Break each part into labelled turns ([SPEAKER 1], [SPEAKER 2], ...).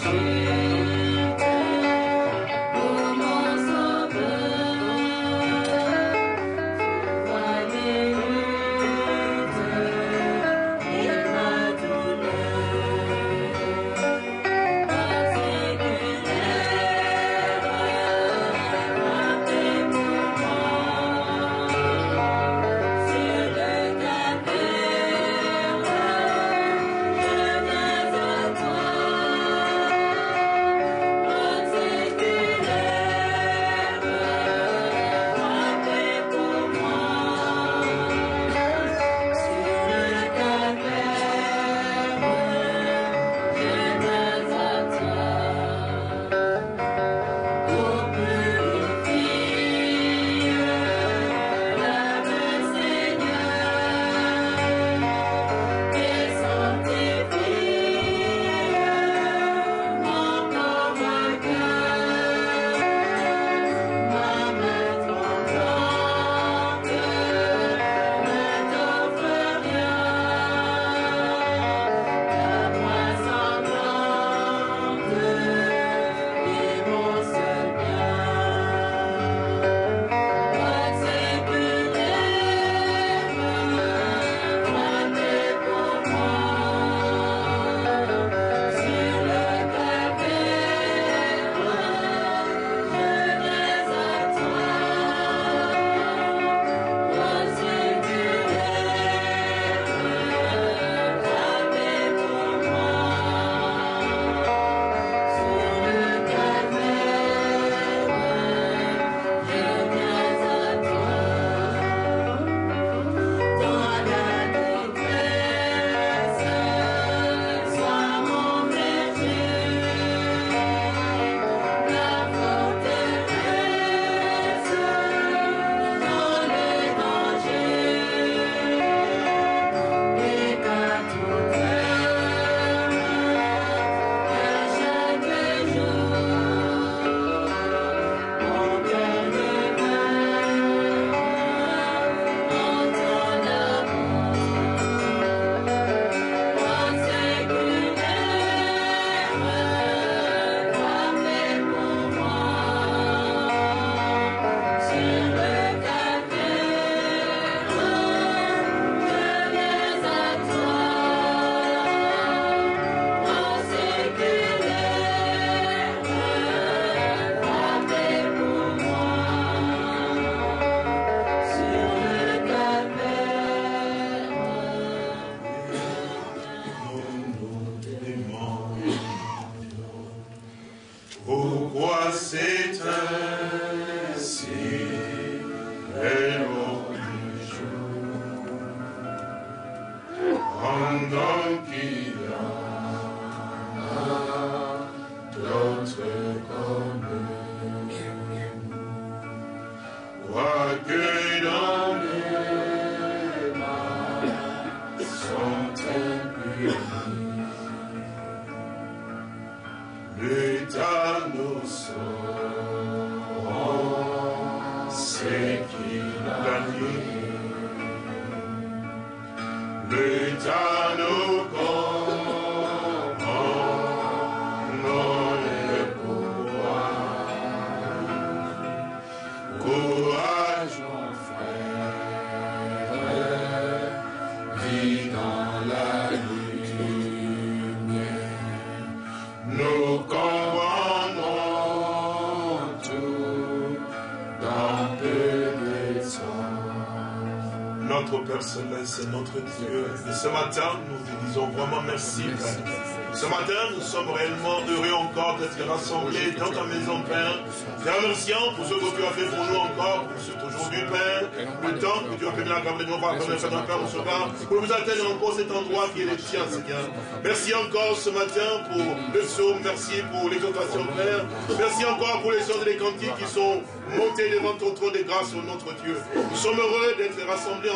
[SPEAKER 1] C'est notre Dieu. Et ce matin, nous te disons vraiment merci, Père. Ce matin, nous sommes réellement heureux encore d'être rassemblés dans ta maison, Père. Te remercions pour ce que tu as fait pour nous encore, pour cet aujourd'hui, Père. Le temps que tu as permis à la de nous voir comme un Père dans ce temps, pour nous atteindre encore cet endroit qui est le tien, Seigneur. Merci encore ce matin pour le psaume, merci pour l'exhortation, Père. Merci encore pour les chants et les cantiques qui sont montés devant ton trône de grâce, notre Dieu. Nous sommes heureux d'être rassemblés en ton nom,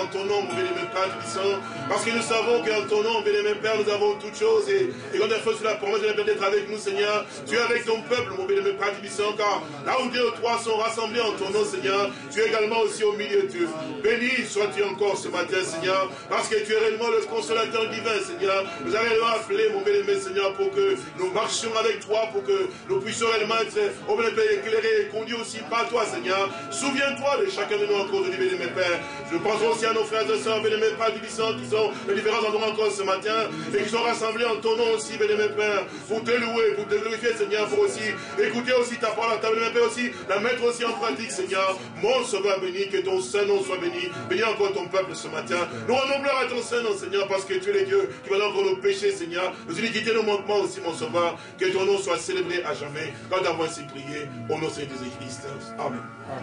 [SPEAKER 1] mon bien-aimé Père Tubissant, parce que nous savons qu'en ton nom, bien-aimé Père, nous avons toutes choses, et quand on a fait sur la promesse d'être avec nous, Seigneur, tu es avec ton peuple, mon bien-aimé Père Tubissant, car là où 2 ou 3 sont rassemblés en ton nom, Seigneur, tu es également aussi au milieu d'eux. Béni sois-tu encore ce matin, Seigneur, parce que tu es réellement le consolateur divin, Seigneur. Nous avons réellement appelé, mon bien-aimé, Seigneur, pour que nous marchions avec toi, pour que nous puissions réellement être, au bien-aimé, éclairés et conduits aussi par toi, Seigneur. Souviens-toi de chacun de nous encore de bien-aimé Père. Je pense aussi à nos frères et sœurs, bien-aimé Père Tubissant, qui sont de différents endroits encore ce matin, et qui sont rassemblés en ton nom aussi, bien-aimé Père, pour te louer, pour te glorifier, Seigneur, pour aussi écouter aussi ta parole, ta bien-aimé Père aussi, la mettre aussi en pratique, Seigneur. Mon Sauveur béni, que ton Saint-Nom soit béni. Bénis encore ton peuple ce matin. Nous rendons gloire à ton Saint-Nom, Seigneur, parce que tu es le Dieu qui va encore nos péchés, Seigneur. Nos iniquités, nos manquements aussi, mon Sauveur. Que ton nom soit célébré à jamais. Quand avons ainsi prié, au nom de Jésus-Christ. Amen.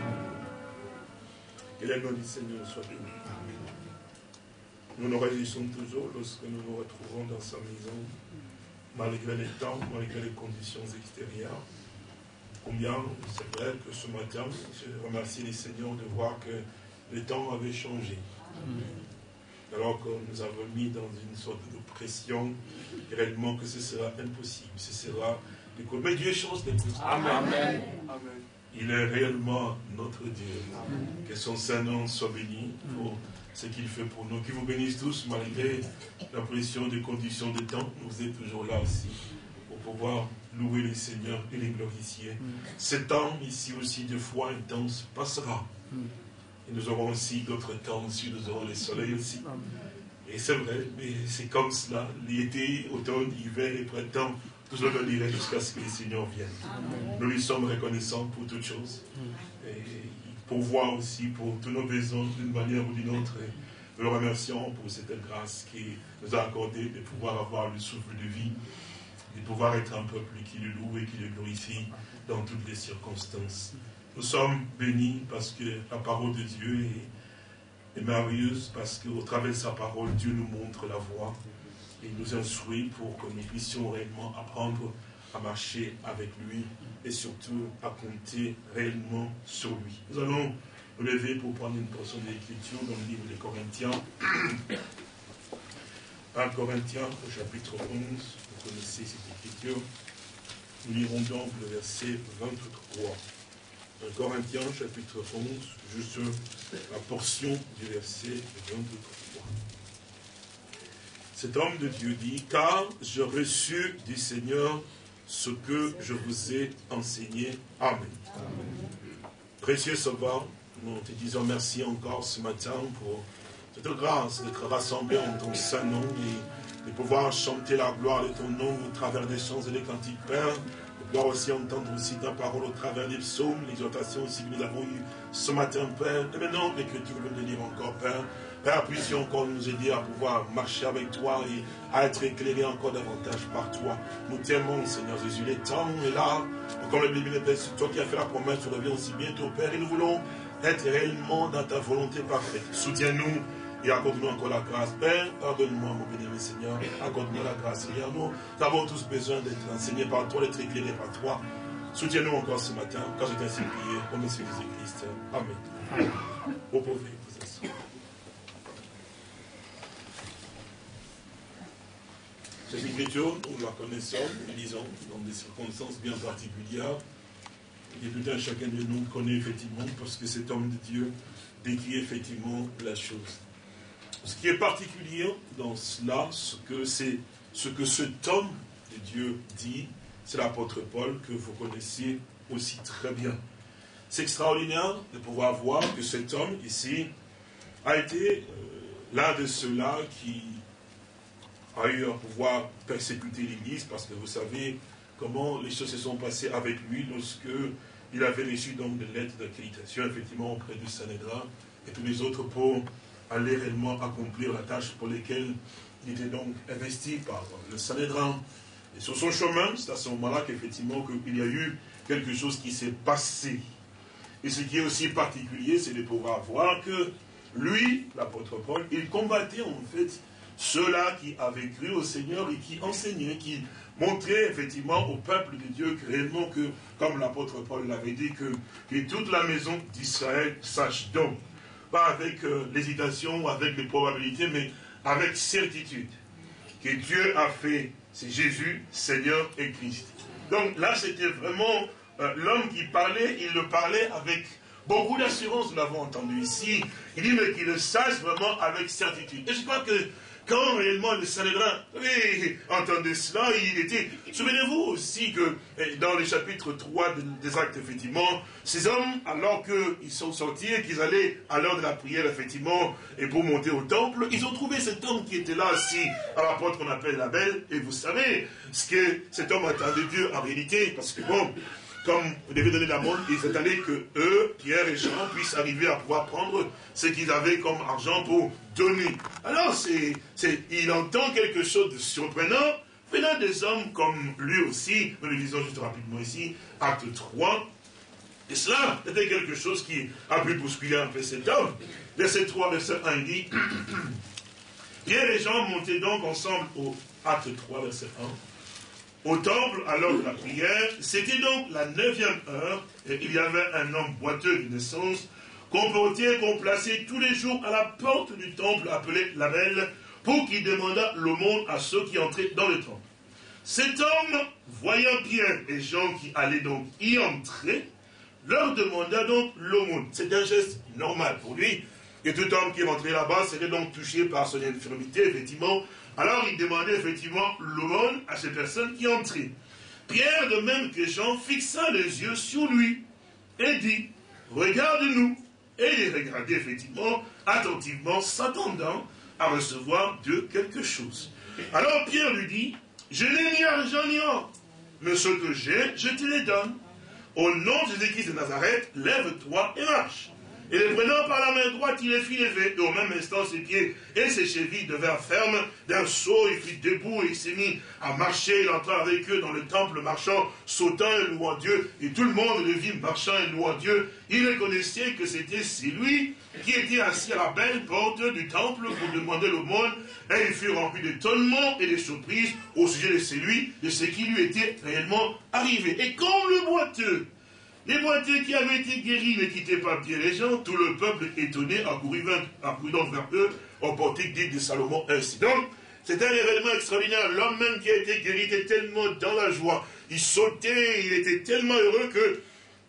[SPEAKER 1] Que le nom du Seigneur soit béni. Nous nous réjouissons toujours lorsque nous nous retrouvons dans sa maison, malgré les temps, malgré les conditions extérieures. Combien c'est vrai que ce matin, je remercie les Seigneurs de voir que le temps avait changé. Alors qu'on nous avait mis dans une sorte de pression, réellement que ce sera impossible, ce sera... Mais Dieu change les choses. Amen. Il est réellement notre Dieu. Que son Saint-Nom soit béni pour ce qu'il fait pour nous. Qu'il vous bénisse tous, malgré la pression des conditions de temps. Vous êtes toujours là aussi, pour pouvoir louer les seigneurs et les glorifier. Ce temps ici aussi de foi intense passera. Et nous aurons aussi d'autres temps aussi, nous aurons le soleil aussi. Et c'est vrai, mais c'est comme cela. L'été, automne, hiver et printemps, tout cela dirait jusqu'à ce que les seigneurs viennent. Nous lui sommes reconnaissants pour toutes choses. Et pour voir aussi pour tous nos besoins d'une manière ou d'une autre. Et nous le remercions pour cette grâce qui nous a accordé de pouvoir avoir le souffle de vie, de pouvoir être un peuple qui le loue et qui le glorifie dans toutes les circonstances. Nous sommes bénis parce que la parole de Dieu est merveilleuse, parce qu'au travers de sa parole, Dieu nous montre la voie et nous instruit pour que nous puissions réellement apprendre à marcher avec lui et surtout à compter réellement sur lui. Nous allons nous lever pour prendre une portion de l'écriture dans le livre des Corinthiens. 1 Corinthiens au chapitre 11, vous connaissez cette écriture. Nous lirons donc le verset 23. 1 Corinthiens chapitre 11, juste la portion du verset 23. Cet homme de Dieu dit, « Car j'ai reçu du Seigneur ce que je vous ai enseigné. » Amen. Précieux Sauveur, nous te disons merci encore ce matin pour cette grâce d'être rassemblés en ton saint nom et de pouvoir chanter la gloire de ton nom au travers des chants et des cantiques, Père. De pouvoir aussi entendre aussi ta parole au travers des psaumes, l'exhortation aussi que nous avons eues ce matin, Père. Et maintenant, l'Écriture veut nous lire encore, Père. Père, puisses-tu encore nous aider à pouvoir marcher avec toi et à être éclairés encore davantage par toi. Nous t'aimons, Seigneur Jésus. Le temps est là. Comme le Bible dit, c'est toi qui as fait la promesse, tu reviens aussi bientôt, Père. Et nous voulons être réellement dans ta volonté parfaite. Soutiens-nous et accorde-nous encore la grâce. Père, pardonne-moi, mon bénévole Seigneur. Accorde-nous la grâce, Seigneur. Nous avons tous besoin d'être enseignés par toi, d'être éclairés par toi. Soutiens-nous encore ce matin, car je t'ai ainsi prié, au nom de Jésus-Christ. Amen. Vous pouvez vous asseoir. Cette écriture, nous la connaissons, nous lisons dans des circonstances bien particulières. Et tout un chacun de nous connaît effectivement, parce que cet homme de Dieu décrit effectivement la chose. Ce qui est particulier dans cela, ce que cet homme de Dieu dit, c'est l'apôtre Paul que vous connaissez aussi très bien. C'est extraordinaire de pouvoir voir que cet homme ici a été l'un de ceux-là qui a eu à pouvoir persécuter l'Église, parce que vous savez comment les choses se sont passées avec lui lorsque il avait reçu donc des lettres d'accréditation effectivement auprès du Sanhédrin et tous les autres pour aller réellement accomplir la tâche pour laquelle il était donc investi par le Sanhédrin. Et sur son chemin, c'est à ce moment-là qu'effectivement il y a eu quelque chose qui s'est passé. Et ce qui est aussi particulier, c'est de pouvoir voir que lui, l'apôtre Paul, il combattait en fait ceux-là qui avaient cru au Seigneur et qui enseignaient, qui montraient effectivement au peuple de Dieu que réellement que, comme l'apôtre Paul l'avait dit, que toute la maison d'Israël sache donc. pas avec l'hésitation, avec les probabilités, mais avec certitude. Que Dieu a fait, c'est Jésus, Seigneur et Christ. Donc là, c'était vraiment l'homme qui parlait, il le parlait avec beaucoup d'assurance, nous l'avons entendu ici. Il dit, mais qu'il le sache vraiment avec certitude. Et je crois que quand réellement le Sanhédrin entendait cela, il était... Souvenez-vous aussi que dans le chapitre 3 des Actes, effectivement, ces hommes, alors qu'ils sont sortis et qu'ils allaient à l'heure de la prière, effectivement, et pour monter au temple, ils ont trouvé cet homme qui était là assis à la porte qu'on appelle la Belle. Et vous savez ce que cet homme attendait de Dieu en réalité, parce que bon... Comme vous devez donner la montre, ils attendaient que eux, Pierre et Jean, puissent arriver à pouvoir prendre ce qu'ils avaient comme argent pour donner. Alors, il entend quelque chose de surprenant, venant des hommes comme lui aussi. Nous le lisons juste rapidement ici, acte 3. Et cela était quelque chose qui a pu bousculer un peu cet homme. Verset 3, verset 1, il dit, Pierre et Jean montaient donc ensemble au acte 3, verset 1. Au temple, à l'heure de la prière, c'était donc la 9e heure, et il y avait un homme boiteux de naissance, qu'on portait et qu'on plaçait tous les jours à la porte du temple appelé la Belle, pour qu'il demandât l'aumône à ceux qui entraient dans le temple. Cet homme, voyant Pierre et Jean qui allaient donc y entrer, leur demanda donc l'aumône. C'est un geste normal pour lui, et tout homme qui rentrait là-bas serait donc touché par son infirmité, effectivement. Alors il demandait effectivement l'aumône à ces personnes qui entraient. Pierre, de même que Jean, fixa les yeux sur lui et dit, regarde-nous. Et il regardait effectivement, attentivement, s'attendant à recevoir de quelque chose. Alors Pierre lui dit, je n'ai ni argent ni or, mais ce que j'ai, je te les donne. Au nom de Jésus-Christ de Nazareth, lève-toi et marche. Et les prenant par la main droite, il les fit lever, et au même instant, ses pieds et ses chevilles devinrent fermes. D'un saut, il fut debout et il s'est mis à marcher. Il entra avec eux dans le temple, marchant, sautant et louant Dieu. Et tout le monde le vit marchant et louant Dieu. Il reconnaissait que c'était lui qui était assis à la belle porte du temple pour demander l'aumône. Et il fut rempli d'étonnement et de surprise au sujet de celui, de ce qui lui était réellement arrivé. Et comme le boiteux, les boiteux qui avaient été guéris ne quittaient pas Pierre et Jean, tout le peuple étonné accourut donc vers eux au portique dit de Salomon ainsi. Donc, c'est un événement extraordinaire. L'homme même qui a été guéri était tellement dans la joie. Il sautait, il était tellement heureux que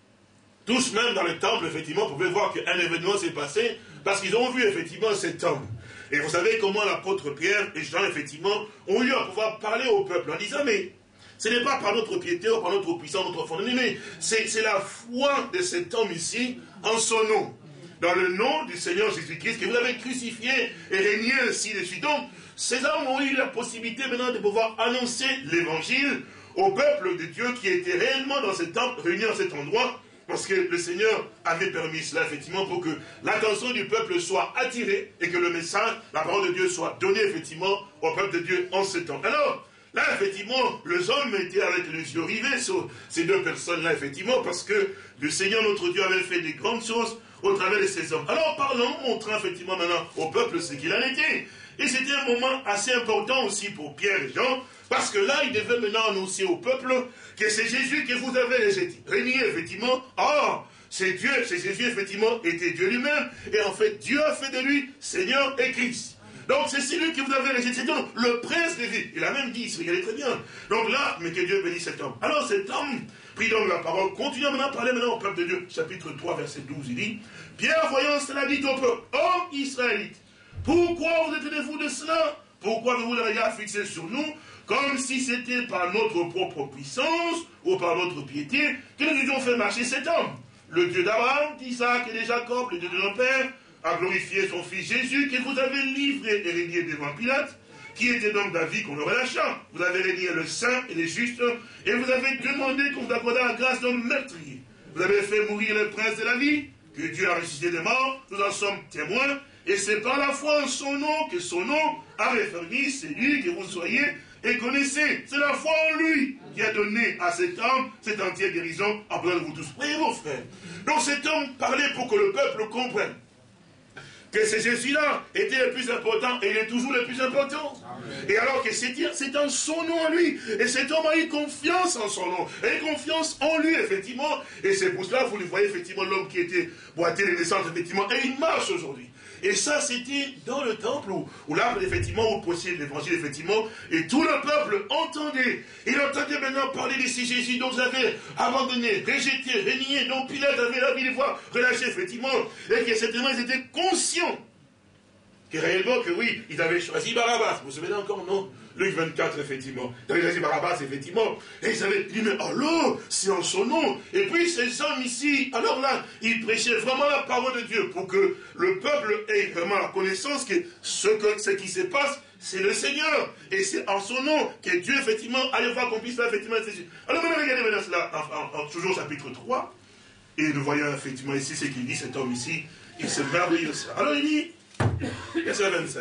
[SPEAKER 1] tous, même dans le temple, effectivement, pouvaient voir qu'un événement s'est passé parce qu'ils ont vu effectivement cet homme. Et vous savez comment l'apôtre Pierre et Jean, effectivement, ont eu à pouvoir parler au peuple en disant, mais ce n'est pas par notre piété ou par notre puissance, notre fondement, mais c'est la foi de cet homme ici en son nom. Dans le nom du Seigneur Jésus-Christ que vous avez crucifié et régné ainsi de suite. Donc, ces hommes ont eu la possibilité maintenant de pouvoir annoncer l'évangile au peuple de Dieu qui était réellement dans cet temple, réuni dans cet endroit, parce que le Seigneur avait permis cela, effectivement, pour que l'attention du peuple soit attirée et que le message, la parole de Dieu soit donnée, effectivement, au peuple de Dieu en ce temps. Alors, là, effectivement, les hommes étaient avec les yeux rivés sur ces deux personnes-là, effectivement, parce que le Seigneur, notre Dieu, avait fait des grandes choses au travers de ces hommes. Alors, parlons, montrant effectivement maintenant au peuple ce qu'il en était. Et c'était un moment assez important aussi pour Pierre et Jean, parce que là, il devait maintenant annoncer au peuple que c'est Jésus que vous avez régné, effectivement. Or, c'est Dieu, c'est Jésus, effectivement, était Dieu lui-même. Et en fait, Dieu a fait de lui Seigneur et Christ. Donc c'est celui que vous avez rejeté, c'est donc le prince de vie. Il a même dit, regardez très bien. Donc là, mais que Dieu bénisse cet homme. Alors cet homme prit donc la parole, continuons maintenant à parler maintenant au peuple de Dieu. Chapitre 3, verset 12, il dit, Pierre, voyant cela, dit au peuple, hommes israélites, pourquoi vous étonnez-vous de cela? Pourquoi vous le regard fixé sur nous, comme si c'était par notre propre puissance ou par notre piété que nous ayons fait marcher cet homme? Le Dieu d'Abraham, d'Isaac et de Jacob, le Dieu de nos pères, a glorifié son fils Jésus, que vous avez livré et régné devant Pilate, qui était donc d'avis qu'on le relâcha. Vous avez régné le saint et le juste, et vous avez demandé qu'on vous accordât la grâce d'un meurtrier. Vous avez fait mourir le prince de la vie, que Dieu a ressuscité des morts, nous en sommes témoins, et c'est par la foi en son nom que son nom a réformé celui que vous soyez et connaissez. C'est la foi en lui qui a donné à cet homme cette entière guérison en besoin de vous tous. Voyez vos frères. Donc cet homme parlait pour que le peuple comprenne que ce Jésus-là était le plus important et il est toujours le plus important. Amen. Et alors que c'est en son nom à lui. Et cet homme a eu confiance en son nom, a eu confiance en lui, effectivement. Et c'est pour cela, vous le voyez, effectivement, l'homme qui était boité de naissance, effectivement, et il marche aujourd'hui. Et ça, c'était dans le temple où là, effectivement, où prêchait l'évangile, effectivement, et tout le peuple entendait. Il entendait maintenant parler de ce Jésus dont ils avaient abandonné, rejeté, renié, dont Pilate avait la vie de voir relâché, effectivement, et que certainement ils étaient conscients que réellement, que oui, ils avaient choisi Barabbas. Vous vous souvenez encore, non? Luc 24, effectivement. Ils avaient choisi Barabbas, effectivement. Et ils avaient dit, mais alors, c'est en son nom. Et puis, ces hommes ici, alors là, ils prêchaient vraiment la parole de Dieu pour que le peuple ait vraiment la connaissance que ce qui se passe, c'est le Seigneur. Et c'est en son nom que Dieu, effectivement, allait voir qu'on puisse faire, effectivement, alors maintenant, regardez maintenant cela, toujours chapitre 3. Et nous voyons, effectivement, ici, ce qu'il dit, cet homme ici, il se merveille ça. Alors, il dit, verset 25.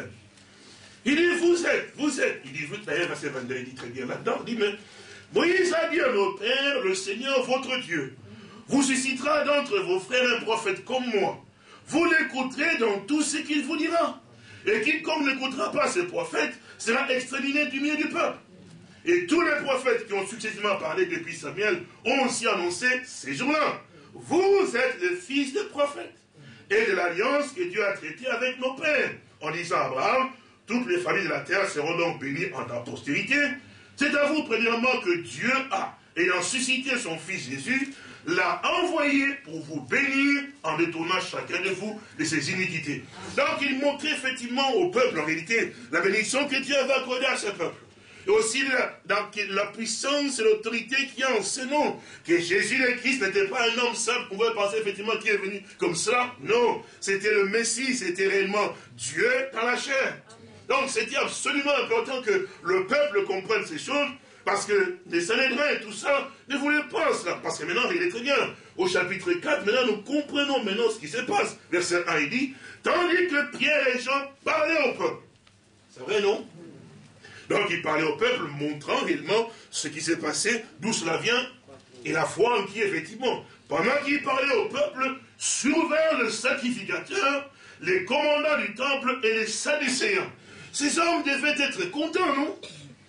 [SPEAKER 1] Il dit, vous êtes. Il dit, d'ailleurs, verset 22, il dit très bien là-dedans, il dit, mais Moïse a dit à nos pères, le Seigneur, votre Dieu, vous suscitera d'entre vos frères un prophète comme moi. Vous l'écouterez dans tout ce qu'il vous dira. Et quiconque n'écoutera pas ce prophète sera exterminé du milieu du peuple. Et tous les prophètes qui ont successivement parlé depuis Samuel ont aussi annoncé ces jours-là. Vous êtes les fils des prophètes et de l'alliance que Dieu a traitée avec nos pères, en disant à Abraham, toutes les familles de la terre seront donc bénies en ta postérité. C'est à vous, premièrement, que Dieu a, ayant suscité son Fils Jésus, l'a envoyé pour vous bénir en détournant chacun de vous de ses iniquités. Donc il montrait effectivement au peuple, en réalité, la bénédiction que Dieu avait accordée à ce peuple. Et aussi la puissance et l'autorité qu'il y a en ce nom. Que Jésus le Christ n'était pas un homme simple, on pouvait penser effectivement qu'il est venu comme cela. Non, c'était le Messie, c'était réellement Dieu dans la chair. Donc c'était absolument important que le peuple comprenne ces choses, parce que les Sanhédrins et tout ça ne voulaient pas cela. Parce que maintenant, il est très bien. Au chapitre 4, maintenant, nous comprenons maintenant ce qui se passe. Verset 1, il dit, tandis que Pierre et Jean parlaient au peuple. C'est vrai, non? Donc il parlait au peuple, montrant réellement ce qui s'est passé, d'où cela vient, et la foi en qui, effectivement, pendant qu'il parlait au peuple, survinrent le sacrificateur, les commandants du temple et les Sadducéens. Ces hommes devaient être contents, non?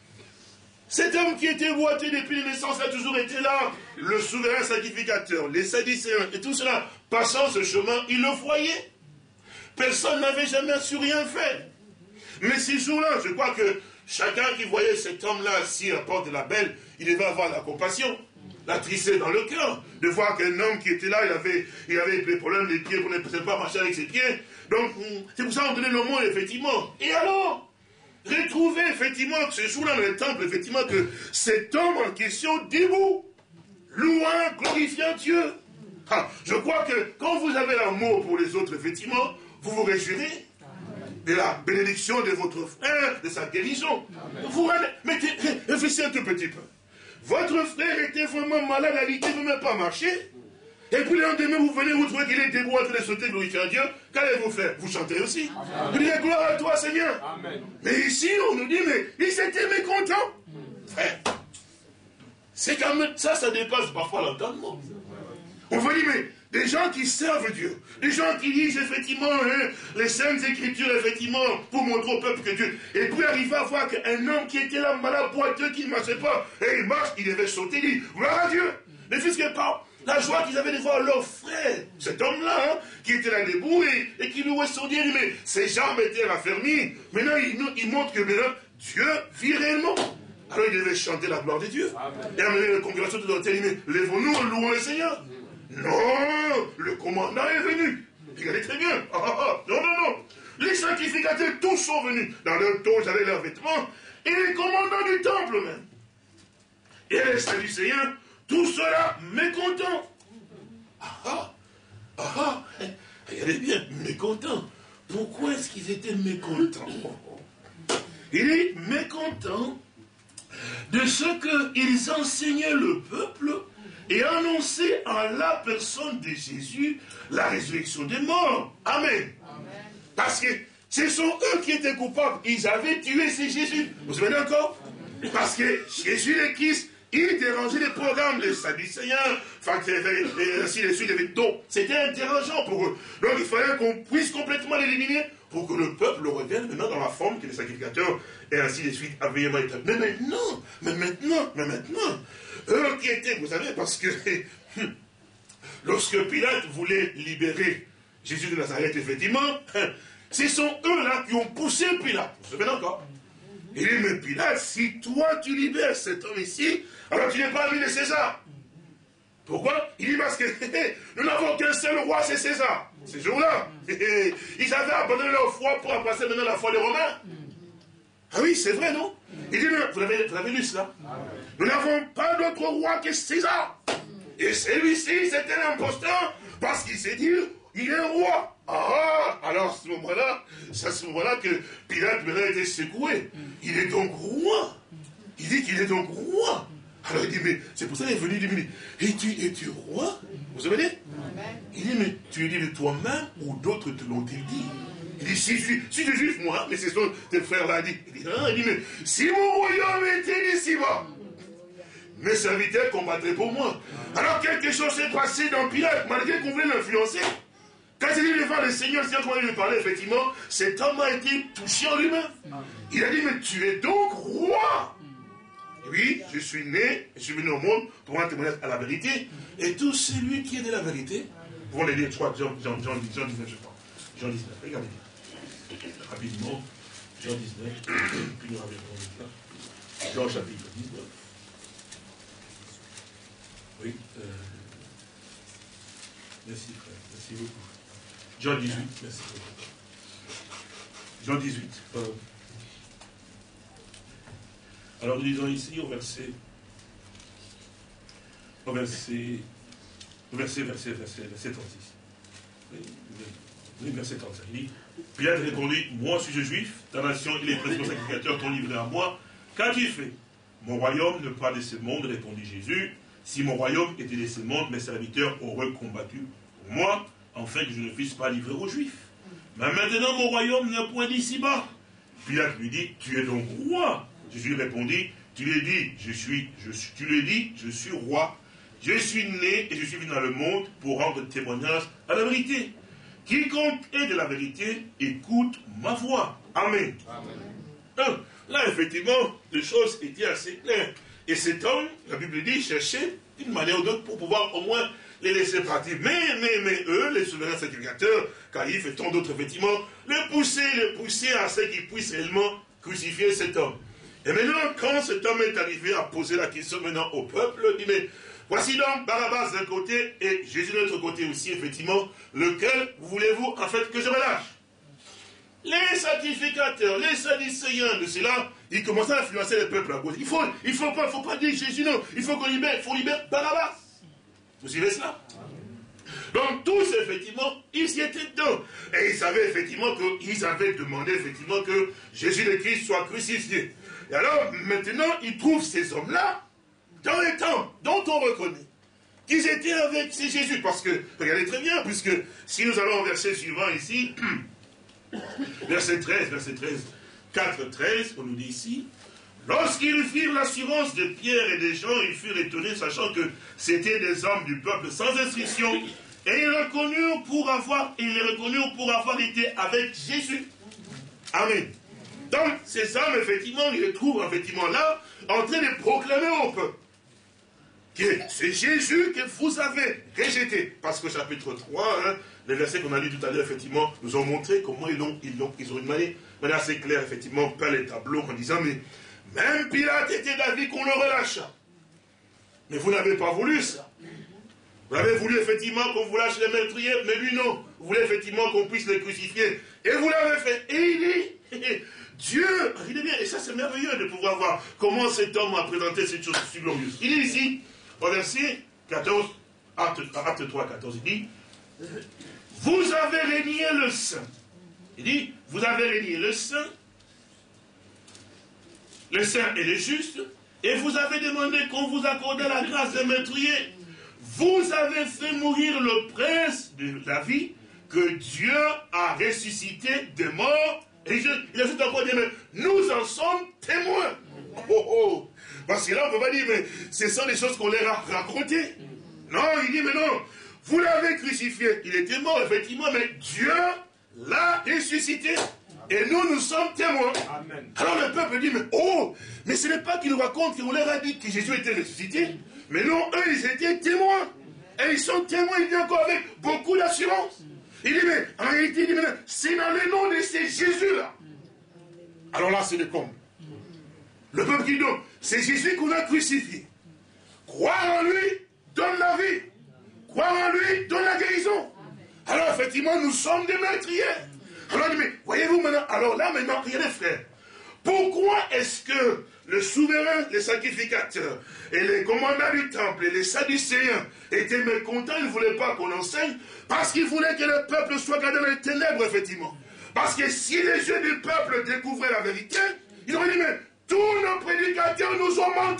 [SPEAKER 1] Cet homme qui était boité depuis la naissance a toujours été là, le souverain sacrificateur, les Sadducéens, et tout cela, passant ce chemin, ils le voyaient. Personne n'avait jamais su rien faire. Mais ces jours-là, je crois que chacun qui voyait cet homme-là assis à la porte de la belle, il devait avoir la compassion, la tristesse dans le cœur, de voir qu'un homme qui était là, il avait des problèmes des pieds, qu'on ne pouvait pas marcher avec ses pieds. Donc, c'est pour ça qu'on donnait le mot, effectivement. Et alors, retrouver, effectivement, ce jour-là dans le temple, effectivement, que cet homme en question, debout, louant, glorifiant Dieu. Ah, je crois que quand vous avez l'amour pour les autres, effectivement, vous vous réjouirez de la bénédiction de votre frère, de sa guérison. Vous réfléchissez un tout petit peu. Votre frère était vraiment malade, à l'idée, ne peut pas marcher. Et puis le lendemain, vous venez, vous trouvez qu'il est debout en train de sauter, glorifier à Dieu. Qu'allez-vous faire? Vous chantez aussi. Amen. Vous dites gloire à toi, Seigneur. Amen. Mais ici, on nous dit, mais il s'était mécontent. Frère, c'est quand même, ça dépasse parfois l'entendement. On vous dit, mais des gens qui servent Dieu, des gens qui lisent effectivement les Saintes Écritures, effectivement, pour montrer au peuple que Dieu. Et puis arriver à voir qu'un homme qui était là, malade, boiteux, qui ne marchait pas, et il marche, il devait sauter, il dit, gloire à Dieu. Mais puisque par la joie qu'ils avaient de voir leur frère, cet homme-là, qui était là debout et qui louait son Dieu, mais ses jambes étaient raffermies. Maintenant, il montre que maintenant, Dieu vit réellement. Alors il devait chanter la gloire de Dieu. Amen. Et amener la congrégation de l'hôtel, mais lèvons-nous, louons le Seigneur. Non, le commandant est venu. Regardez très bien. Non. Les sacrificateurs, tous sont venus. Dans leur toge, avec leurs vêtements. Et les commandants du temple même. Et les Sadducéens, tout cela mécontents. Regardez bien, mécontents. Pourquoi est-ce qu'ils étaient mécontents? Il est mécontent de ce qu'ils enseignaient le peuple et annonçaient en la personne de Jésus la résurrection des morts. Amen. Amen. Parce que ce sont eux qui étaient coupables. Ils avaient tué ce Jésus. Vous vous souvenez encore? Parce que Jésus le Christ Il dérangeait les programmes des Sadducéens, enfin, et ainsi de suite. Donc, c'était dérangeant pour eux. Donc, il fallait qu'on puisse complètement l'éliminer pour que le peuple revienne maintenant dans la forme que les sacrificateurs, et ainsi de suite, avaient été. Mais maintenant, eux qui étaient, vous savez, parce que lorsque Pilate voulait libérer Jésus de Nazareth, effectivement, ce sont eux-là qui ont poussé Pilate. Vous vous souvenez encore? Il dit, mais Pilate, si toi tu libères cet homme ici, alors tu n'es pas ami de César. Pourquoi? Il dit, parce que nous n'avons qu'un seul roi, c'est César. Ces jours-là, ils avaient abandonné leur foi pour embrasser maintenant la foi des Romains. Ah oui, c'est vrai, non? Il dit, vous avez lu cela? Nous n'avons pas d'autre roi que César. Et celui-ci, c'était un imposteur, parce qu'il s'est dit, il est un roi. Ah, alors c'est à ce moment-là que Pilate maintenant a été secoué. Il est donc roi. Il dit qu'il est donc roi. Alors il dit, mais c'est pour ça qu'il est venu, il dit, es-tu roi? Vous savez? Il dit, mais tu es dit de toi-même ou d'autres te l'ont-ils dit? Il dit, si tu es juif, moi, mais c'est ce que tes frères l'ont dit. Il dit, mais si mon royaume était d'ici-bas, mes serviteurs combattraient pour moi. Alors quelque chose s'est passé dans Pilate, malgré qu'on voulait l'influencer. Quand il est devant le Seigneur comment il lui parlait, effectivement, cet homme a été touché en lui-même. Il a dit, mais tu es donc roi. Oui, je suis né, je suis venu au monde pour rendre témoignage à la vérité. Et tout celui qui est de la vérité, vous allez lire, je crois, Jean 19, je crois. Jean 19, regardez bien. Rapidement, Jean 19, puis nous reviendrons là. Jean chapitre 19. Oui, merci frère, merci beaucoup. Jean 18, merci beaucoup. Jean 18, pardon. Alors nous lisons ici au verset 36. Oui, verset 35. Il dit, Pilate répondit, moi suis-je juif, ta nation et les principaux sacrificateurs t'ont livré à moi. Qu'as-tu fait? Mon royaume ne pas de ce monde, répondit Jésus. Si mon royaume était de ce monde, mes serviteurs auraient combattu pour moi, afin que je ne fusse pas livré aux Juifs. Mais maintenant, mon royaume n'est point d'ici-bas. Pilate lui dit, tu es donc roi. Jésus répondit, tu l'as dit, je suis roi. Je suis né et je suis venu dans le monde pour rendre témoignage à la vérité. Quiconque est de la vérité, écoute ma voix. Amen. Donc, là, effectivement, les choses étaient assez claires. Et cet homme, la Bible dit, cherchait d'une manière ou d'autre pour pouvoir au moins les laisser partir. Mais eux, les souverains sacrificateurs, Caïphe et tant d'autres, effectivement, les poussaient à ce qu'ils puissent réellement crucifier cet homme. Et maintenant, quand cet homme est arrivé à poser la question maintenant au peuple, il dit, mais voici donc Barabbas d'un côté et Jésus de l'autre côté aussi, effectivement, lequel voulez-vous en fait que je relâche? Les sacrificateurs, les sadducéens de cela, ils commençaient à influencer le peuple à cause. Il faut pas dire Jésus, non. Il faut qu'on libère, Barabbas. Vous suivez cela? Donc tous, effectivement, ils y étaient dedans. Et ils savaient effectivement qu'ils avaient demandé effectivement que Jésus le Christ soit crucifié. Et alors, maintenant, ils trouvent ces hommes-là dans les temps dont on reconnaît qu'ils étaient avec ces Jésus. Parce que, regardez très bien, puisque si nous allons au verset suivant ici, verset 13, 4, 13, on nous dit ici, lorsqu'ils firent l'assurance de Pierre et des gens, ils furent étonnés, sachant que c'était des hommes du peuple sans inscription, et ils les reconnurent pour avoir été avec Jésus. Amen. Donc, ces hommes, effectivement, ils les trouvent, effectivement, là, en train de proclamer au peuple que c'est Jésus que vous avez rejeté. Parce que chapitre 3, hein, les versets qu'on a lu tout à l'heure, effectivement, nous ont montré comment ils ont une manière assez claire, effectivement, peint les tableaux en disant, mais même Pilate était d'avis qu'on le relâcha. Mais vous n'avez pas voulu ça. Vous avez voulu effectivement qu'on vous lâche les meurtriers, mais lui non. Vous voulez effectivement qu'on puisse les crucifier. Et vous l'avez fait. Et il dit, Dieu, regardez bien, et ça c'est merveilleux de pouvoir voir comment cet homme a présenté cette chose si glorieuse. Il dit ici, au verset 14, acte 3, 14, il dit, vous avez régné le Saint. Il dit, vous avez régné le Saint et le Juste, et vous avez demandé qu'on vous accorde la grâce de meurtrier. Vous avez fait mourir le prince de la vie que Dieu a ressuscité des morts. Et il ajoute encore, nous en sommes témoins. Parce que là, on ne peut pas dire, mais ce sont des choses qu'on leur a racontées. Non, il dit, mais non, vous l'avez crucifié. Il était mort, effectivement, mais Dieu l'a ressuscité. Et nous sommes témoins. Amen. Alors le peuple dit, mais ce n'est pas qu'ils nous racontent qu'on leur a dit que Jésus était ressuscité. Mais non, eux, ils étaient témoins. Et ils sont témoins, il dit encore avec beaucoup d'assurance. Il dit, mais en réalité, il dit, c'est dans le nom de ces Jésus-là. Alors là, c'est le comble. Le peuple qui dit, c'est Jésus qu'on a crucifié. Croire en lui donne la vie. Croire en lui donne la guérison. Alors effectivement, nous sommes des meurtriers. Alors, mais voyez-vous maintenant, alors là maintenant, regardez frère, pourquoi est-ce que le souverain, les sacrificateurs, et les commandants du temple, et les sadducéens étaient mécontents, ils ne voulaient pas qu'on enseigne, parce qu'ils voulaient que le peuple soit gardé dans les ténèbres, effectivement. Parce que si les yeux du peuple découvraient la vérité, ils auraient dit, mais tous nos prédicateurs nous ont menti.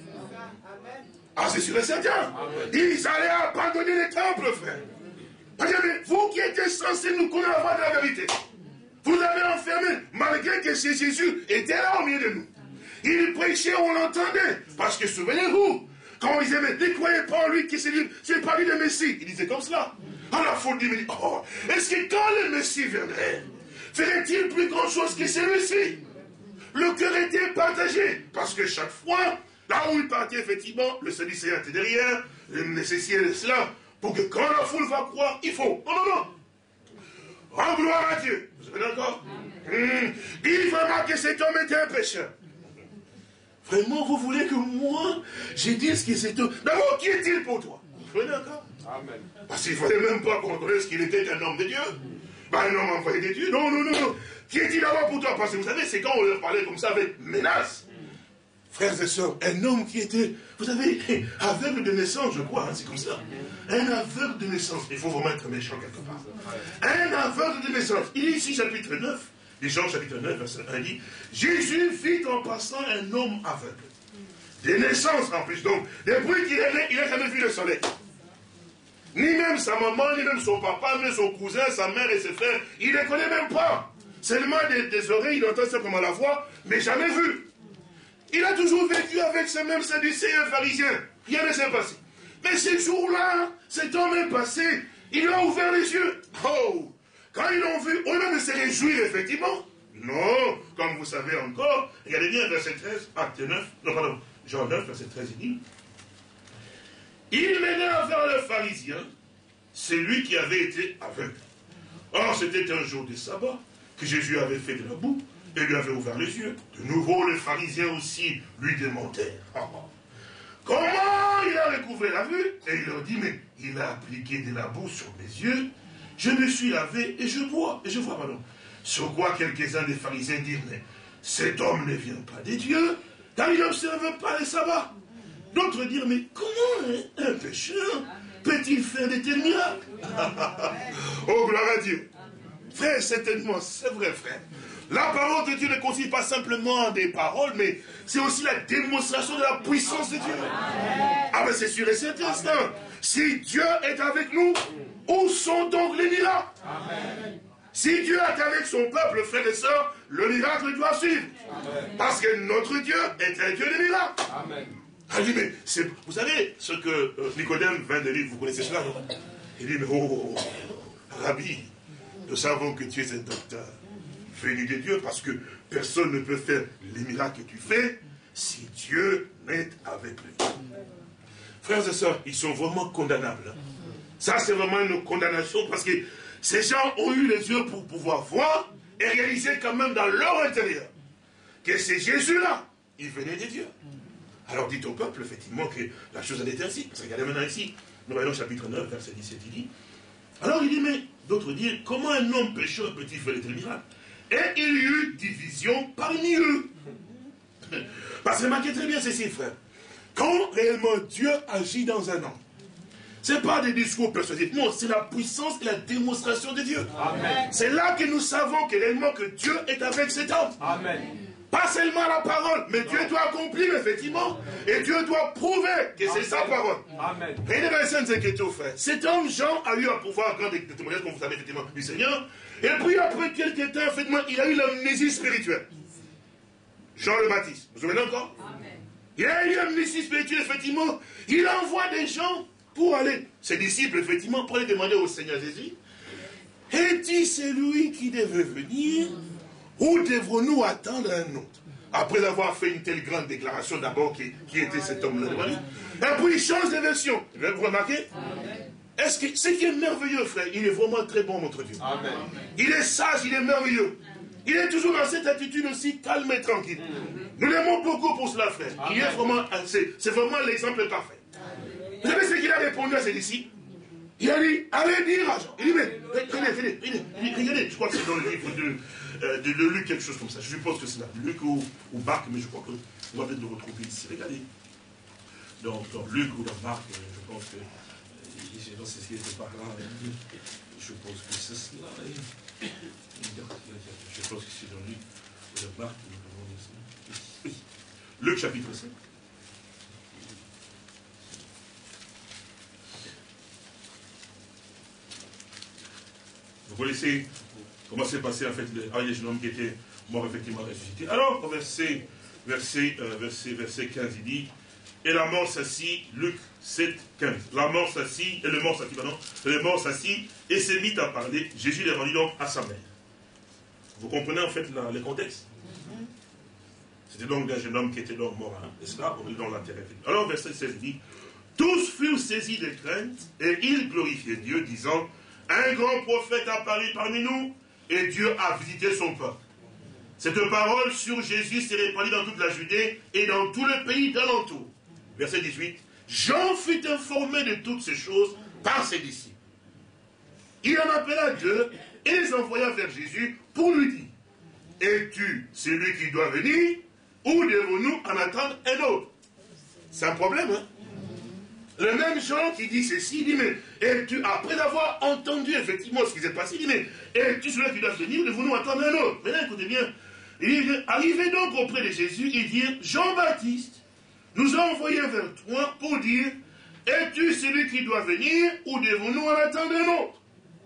[SPEAKER 1] Ah, c'est sûr et certain. Ils allaient abandonner les temples, frère. Mais vous qui étiez censés nous connaître la voie de la vérité, vous avez enfermé, malgré que ce Jésus était là au milieu de nous. Il prêchait, on l'entendait. Parce que souvenez-vous, quand ils disaient, mais ne croyez pas en lui, qui c'est pas lui le Messie. Il disait comme cela. Alors la foule dit, est-ce que quand le Messie viendrait, ferait-il plus grand chose que celui-ci? Le cœur était partagé. Parce que chaque fois, là où il partait, effectivement, le Sadducéen était derrière, le nécessité de cela. Pour que quand la foule va croire, il faut. Non. Rends gloire à Dieu. Vous savez d'accord? Dis vraiment que cet homme était un pécheur. Vraiment, vous voulez que moi, je dise que cet homme... D'abord, qui est-il pour toi? Vous savez d'accord? Amen. Parce qu'il ne fallait même pas qu'on connaisse qu'il était un homme de Dieu. Un homme envoyé de Dieu. Non. Qui est-il d'abord pour toi? Parce que vous savez, c'est quand on leur parlait comme ça avec menace. Frères et sœurs, un homme qui était, vous savez, aveugle de naissance, je crois, c'est comme ça. Un aveugle de naissance. Il faut vraiment être méchant quelque part. Un aveugle de naissance. Il est ici, chapitre 9, Jean chapitre 9, verset 1, dit, Jésus vit en passant un homme aveugle. De naissance en plus. Donc, depuis qu'il est né, il n'a jamais vu le soleil. Ni même sa maman, ni même son papa, ni son cousin, sa mère et ses frères. Il ne les connaît même pas. Seulement des oreilles, il entend simplement la voix, mais jamais vu. Il a toujours vécu avec ce même sadducéen pharisien. Rien ne s'est passé. Mais ce jour-là, cet homme est passé. Il lui a ouvert les yeux. Quand ils l'ont vu, au lieu de se réjouir, effectivement. Non, comme vous savez encore, regardez bien verset 13, acte 9, Jean 9, verset 13, il dit, il mena vers le pharisien, celui qui avait été aveugle. Or, c'était un jour de sabbat que Jésus avait fait de la boue et lui avait ouvert les yeux. De nouveau, les pharisiens aussi lui demandèrent. Comment il a recouvré la vue? Et il leur dit, mais il a appliqué de la boue sur mes yeux, je me suis lavé et je vois, pardon. Sur quoi quelques-uns des pharisiens dirent, mais cet homme ne vient pas des dieux, car il n'observe pas les sabbats. D'autres dirent, mais comment un pécheur peut-il faire de tels miracles? Oh, gloire à Dieu. Frère, certainement, c'est vrai, frère. La parole de Dieu ne consiste pas simplement en des paroles, mais c'est aussi la démonstration de la puissance de Dieu. Ah ben c'est sûr et certain. Si Dieu est avec nous, où sont donc les miracles? Si Dieu est avec son peuple, frères et sœurs, le miracle doit suivre. Parce que notre Dieu est un Dieu de miracles. Ah, il dit, mais vous savez ce que Nicodème vint de dire, vous connaissez cela, non? Il dit, mais Rabbi, nous savons que tu es un docteur venu de Dieu, parce que personne ne peut faire les miracles que tu fais si Dieu n'est avec lui. Frères et sœurs, ils sont vraiment condamnables. Ça, c'est vraiment une condamnation, parce que ces gens ont eu les yeux pour pouvoir voir et réaliser quand même dans leur intérieur que c'est Jésus-là, il venait de Dieu. Alors dites au peuple, effectivement, que la chose en est ainsi. Parce que regardez maintenant ici, nous voyons chapitre 9, verset 17, il dit, alors il dit, mais d'autres disent, comment un homme pécheur peut-il faire de tels miracles? Et il y eut division parmi eux. Parce que remarquez très bien ceci, frère. Quand réellement Dieu agit dans un homme, ce n'est pas des discours persuasifs. Non, c'est la puissance et la démonstration de Dieu. C'est là que nous savons que réellement que Dieu est avec cet homme. Amen. Pas seulement la parole, mais Dieu doit accomplir, effectivement. Et Dieu doit prouver que c'est sa parole. Amen. Regardez dans les Saintes Écritures, frère. Cet homme, Jean, a eu un pouvoir grand de témoignage, comme vous savez, effectivement, du Seigneur. Et puis, après quelques temps, effectivement, il a eu l'amnésie spirituelle. Jean le Baptiste. Vous vous souvenez encore? Amen. Il y a eu un ministère spirituel, effectivement. Il envoie des gens pour aller. Ses disciples, effectivement, pour aller demander au Seigneur Jésus, est-il celui qui devait venir ou devrons-nous attendre un autre? Après avoir fait une telle grande déclaration, d'abord, qui était cet homme-là devant lui. Et puis il change de version. Vous remarquez? Est-ce que ce qui est merveilleux, frère, il est vraiment très bon, notre Dieu. Amen. Il est sage, il est merveilleux. Il est toujours dans cette attitude aussi calme et tranquille. Nous l'aimons beaucoup pour cela, frère. Il est vraiment, c'est vraiment l'exemple parfait. Vous savez ce qu'il a répondu à ses disciples? Il a dit, allez dire à Jean. Il dit, mais, regardez, je crois que c'est dans le livre de Luc, quelque chose comme ça. Je suppose que c'est là, Luc ou Marc, mais je crois qu'on va peut-être le retrouver ici. Regardez. Dans Luc ou dans Marc, je pense que, dans ce qui était par là, je pense que c'est cela. Je pense que c'est dans Luc ou dans Marc. Oui. Luc chapitre 5. Vous connaissez comment s'est passé en fait le jeune homme qui était mort effectivement ressuscité. Alors au verset 15 il dit, et la mort s'assit, Luc 7, 15. La mort s'assit, et le mort s'assit, et s'est mis à parler. Jésus les rendit donc à sa mère. Vous comprenez en fait le contexte? C'était donc un jeune homme qui était donc mort, n'est-ce pas? On est dans l'intérêt. Alors verset 16 dit, tous furent saisis de crainte, et ils glorifiaient Dieu, disant, un grand prophète apparut parmi nous, et Dieu a visité son peuple. Cette parole sur Jésus s'est répandue dans toute la Judée et dans tout le pays d'alentour. Verset 18. Jean fut informé de toutes ces choses par ses disciples. Il en appela deux et les envoya vers Jésus pour lui dire, es-tu celui qui doit venir ou devons-nous en attendre un autre? C'est un problème, hein? Le même Jean qui dit ceci, il dit, mais es-tu, après avoir entendu effectivement ce qui s'est passé, il dit, mais es-tu celui qui doit venir, devons-nous attendre un autre? Maintenant, écoutez bien, il dit, arrivé donc auprès de Jésus, il dit, Jean-Baptiste nous a envoyé vers toi pour dire, es-tu celui qui doit venir ou devons-nous en attendre un autre?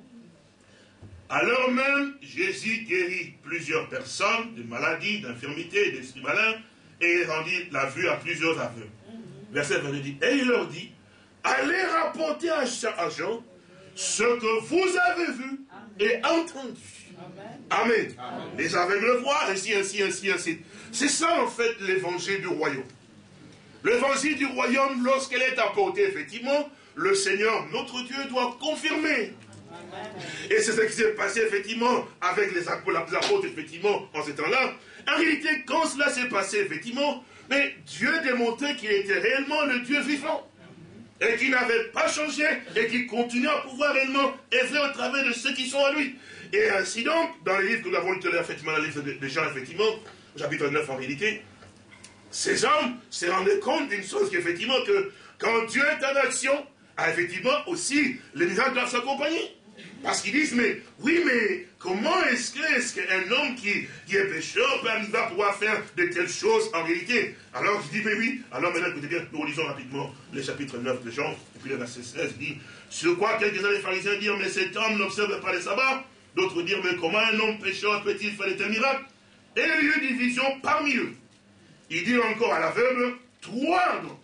[SPEAKER 1] Alors même, Jésus guérit plusieurs personnes de maladies, d'infirmités, d'esprits malins, et rendit la vue à plusieurs aveugles. Verset 22 dit, et il leur dit, allez rapporter à Jean ce que vous avez vu et entendu. Amen. Amen. Les aveugles voient, ainsi. C'est ça en fait l'évangile du royaume. L'évangile du royaume, lorsqu'elle est apportée, effectivement, le Seigneur, notre Dieu, doit confirmer. Amen. Et c'est ce qui s'est passé, effectivement, avec les apôtres, effectivement, en ce temps-là. En réalité, quand cela s'est passé, effectivement, mais Dieu démontrait qu'il était réellement le Dieu vivant. Et qu'il n'avait pas changé, et qu'il continue à pouvoir réellement œuvrer au travers de ceux qui sont à lui. Et ainsi donc, dans les livres que nous avons lu, effectivement, dans le livre de Jean, effectivement, au chapitre 9 en réalité, ces hommes se rendaient compte d'une chose, qu'effectivement, que quand Dieu est en action, effectivement, aussi, les miracles doivent s'accompagner. Parce qu'ils disent, mais, oui, mais, comment est-ce qu'un homme qui est pécheur peut arriver à pouvoir faire de telles choses en réalité? Alors, je dis, mais oui, alors maintenant, écoutez bien, nous relisons rapidement le chapitre 9 de Jean, et puis le verset 16 dit, sur quoi quelques-uns des pharisiens dirent, mais cet homme n'observe pas les sabbats, d'autres dirent, mais comment un homme pécheur peut-il faire de tels miracles? Et il y eut division parmi eux. Il dit encore à l'aveugle, toi, donc,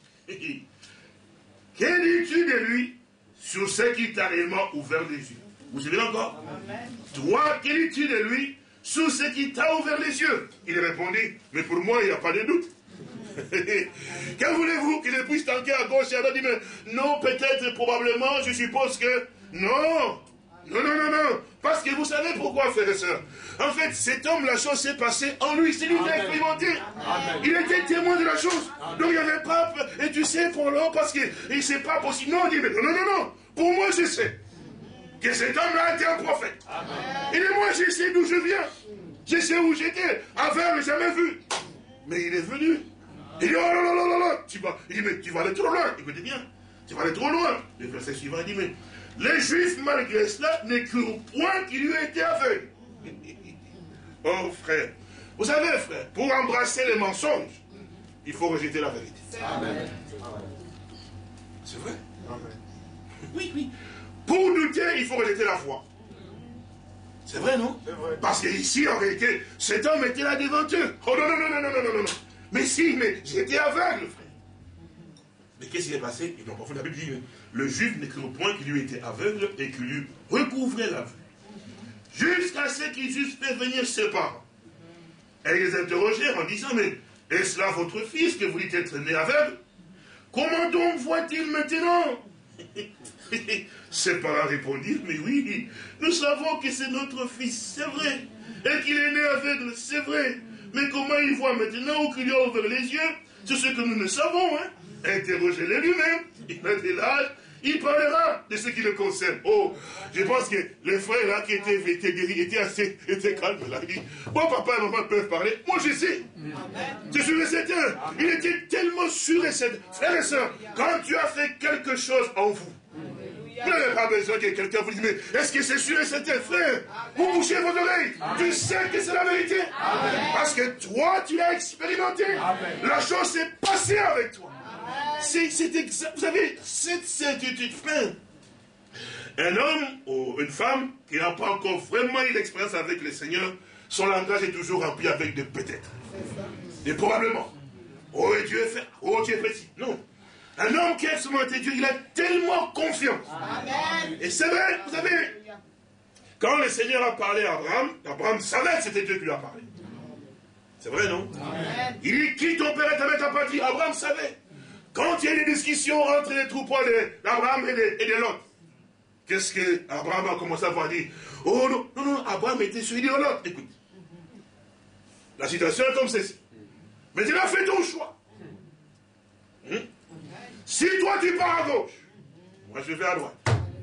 [SPEAKER 1] que dis-tu de lui sur ce qui t'a réellement ouvert les yeux? Vous suivez encore? Amen. Toi, que dis-tu de lui sur ce qui t'a ouvert les yeux? Il répondit, mais pour moi, il n'y a pas de doute. Que voulez-vous qu'il puisse tanker à gauche et à droite? Il dit, mais non, peut-être, probablement, je suppose que... Non. Parce que vous savez pourquoi, frères et sœurs? En fait, cet homme, la chose s'est passée en lui. C'est lui qui a expérimenté. Amen. Il était témoin de la chose. Amen. Donc il n'y avait pas... Et tu sais, pour l'homme, parce que c'est pas possible. Non, il dit, mais non. Pour moi, je sais que cet homme-là était un prophète. Amen. Et moi, je sais d'où je viens. Je sais où j'étais. Aveugle, jamais vu. Mais il est venu. Il dit, oh là. Il dit, mais tu vas aller trop loin. Écoutez bien. Tu vas aller trop loin. Le verset suivant, il dit, mais les Juifs, malgré cela, ne crurent point qu'il lui était aveugle. Oh, frère. Vous savez, frère, pour embrasser les mensonges, il faut rejeter la vérité. Amen. C'est vrai? Amen. Oui. Pour douter, il faut rejeter la foi. C'est vrai, non? C'est vrai. Parce qu'ici, en réalité, cet homme était là devant eux. Oh non. Mais si, mais j'étais aveugle, frère. Mais qu'est-ce qui s'est passé? Et donc, parfois, la Bible dit, le juif n'est qu'au point qu'il lui était aveugle et qu'il lui recouvrait la vue. Jusqu'à ce qu'ils eussent fait venir ses parents. Et ils les interrogèrent en disant, mais est-ce là votre fils que vous dites être né aveugle? Comment donc voit-il maintenant? Ses parents répondirent, mais oui, nous savons que c'est notre fils, c'est vrai. Et qu'il est né aveugle, c'est vrai. Mais comment il voit maintenant ou qu'il lui a ouvert les yeux? C'est ce que nous ne savons, hein. Interrogez-le lui-même. Il a de l'âge. Il parlera de ce qui le concerne. Oh, je pense que les frères là qui étaient guéris étaient calmes là. Il dit, moi papa et maman peuvent parler. Moi je sais. C'est sûr et certain. Il était tellement sûr et certain. Frères et sœurs, quand tu as fait quelque chose en vous, vous n'avez pas besoin que quelqu'un vous dise, mais est-ce que c'est sûr et certain, frère? Vous bouchez vos oreilles. Tu sais que c'est la vérité. Parce que toi, tu l'as expérimenté. La chose s'est passée avec toi. C'est exact. Vous avez cette certitude, frère. Un homme ou une femme qui n'a pas encore vraiment eu l'expérience avec le Seigneur, son langage est toujours rempli avec des peut-être. Et probablement. Oh, Dieu est fait. Oh, Dieu est précis. Non. Un homme qui a expérimenté Dieu, il a tellement confiance. Amen. Et c'est vrai, vous savez, quand le Seigneur a parlé à Abraham, Abraham savait que c'était Dieu qui lui a parlé. C'est vrai, non? Amen. Il dit, qui ton père et ta mère t'a pas dit? Abraham savait. Quand il y a des discussions entre les troupeaux d'Abraham et de Lot, qu'est-ce que Abraham a commencé à voir dire? Oh non, non, non, Abraham était celui de Lot. Écoute, la situation est comme ceci. Mais tu as fait ton choix. Si toi tu pars à gauche, moi je vais à droite.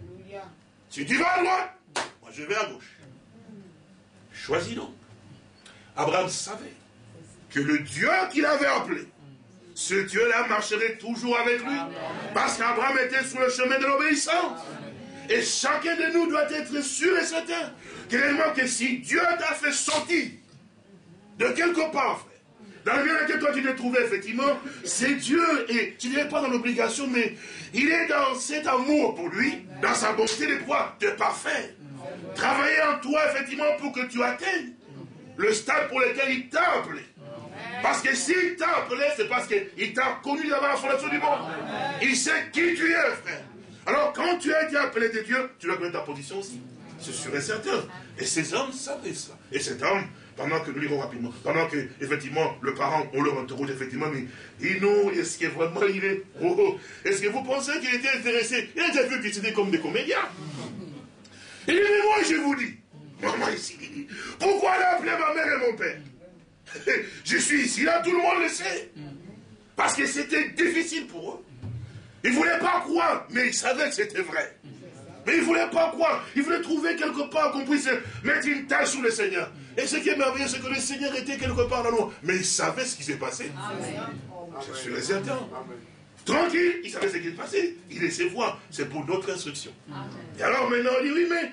[SPEAKER 1] Si tu vas à droite, moi je vais à gauche. Choisis donc. Abraham savait que le Dieu qu'il avait appelé, ce Dieu-là marcherait toujours avec lui. Parce qu'Abraham était sur le chemin de l'obéissance. Et chacun de nous doit être sûr et certain que si Dieu t'a fait sortir de quelque part, frère, dans le bien dans lequel toi tu te trouvais, effectivement, c'est Dieu, et tu n'es pas dans l'obligation, mais il est dans cet amour pour lui, dans sa bonté de pouvoir te parfaire. Travailler en toi, effectivement, pour que tu atteignes le stade pour lequel il t'a appelé. Parce que s'il t'a appelé, c'est parce qu'il t'a connu d'abord la fondation du monde. Il sait qui tu es, frère. Alors, quand tu as été appelé de Dieu, tu dois connaître ta position aussi. C'est sûr et certain. Et ces hommes savaient ça. Et cet homme, pendant que nous lirons rapidement, pendant que, effectivement, le parent, on leur interroge, effectivement, mais non, est-ce que vraiment il est... est-ce que vous pensez qu'il était intéressé? Il a déjà vu qu'ils étaient comme des comédiens. Il dit, mais moi, je vous dis, maman ici, il dit, pourquoi elle a appelé ma mère et mon père? Je suis ici, là, tout le monde le sait. Parce que c'était difficile pour eux. Ils ne voulaient pas croire, mais ils savaient que c'était vrai. Mais ils ne voulaient pas croire. Ils voulaient trouver quelque part qu'on puisse mettre une tâche sur le Seigneur. Et ce qui est merveilleux, c'est que le Seigneur était quelque part dans nous. Mais ils savaient ce qui s'est passé. C'est sûr et certain. Tranquille, ils savaient ce qui s'est passé. Ils laissaient voir. C'est pour notre instruction. Et alors maintenant, on dit, oui, mais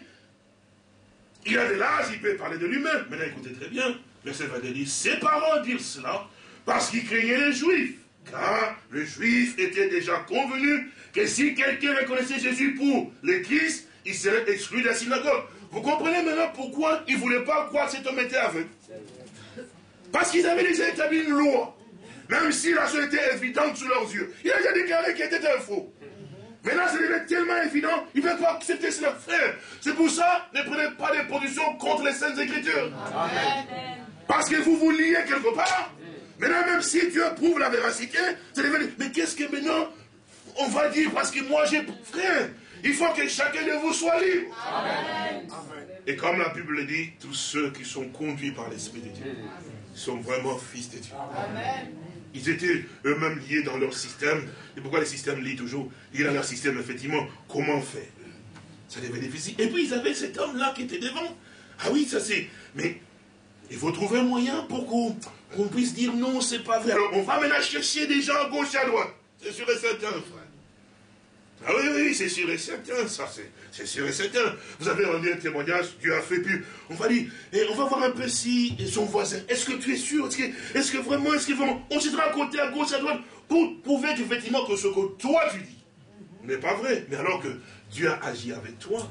[SPEAKER 1] il a de l'âge, il peut parler de lui-même. Maintenant, écoutez très bien. Verset 22 dit, ses parents dirent cela parce qu'ils craignaient les Juifs. Car le Juif était déjà convenu que si quelqu'un reconnaissait Jésus pour l'Église, il serait exclu de la synagogue. Vous comprenez maintenant pourquoi ils ne voulaient pas croire que cet homme était aveugle? Parce qu'ils avaient déjà établi une loi. Même si la chose était évidente sous leurs yeux. Il a déjà déclaré qu'il était un faux. Maintenant, ça devient tellement évident, ils ne veulent pas accepter cela, frère. C'est pour ça, ne prenez pas des positions contre les Saintes Écritures. Amen. Parce que vous vous liez quelque part. Maintenant, même si Dieu prouve la véracité, ça devient... Mais qu'est-ce que maintenant on va dire? Parce que moi, j'ai... Frère, il faut que chacun de vous soit libre. Amen. Et comme la Bible le dit, tous ceux qui sont conduits par l'Esprit de Dieu sont vraiment fils de Dieu. Amen. Ils étaient eux-mêmes liés dans leur système. Et pourquoi les systèmes lient toujours? Il y a dans leur système, effectivement, comment faire? Ça devait être difficile. Et puis, ils avaient cet homme-là qui était devant. Ah oui, ça c'est... Mais il faut trouver un moyen pour qu'on puisse dire non, c'est pas vrai. Alors, on va maintenant chercher des gens à gauche et à droite. C'est sûr et certain, frère. Ah oui, oui, c'est sûr et certain, ça, c'est sûr et certain. Vous avez rendu un témoignage, Dieu a fait, puis on va dire, et on va voir un peu si son voisin, est-ce que tu es sûr, est-ce que vraiment, on se raconter à gauche, à droite, pour prouver qu'effectivement que ce que toi tu dis n'est pas vrai, mais alors que Dieu a agi avec toi.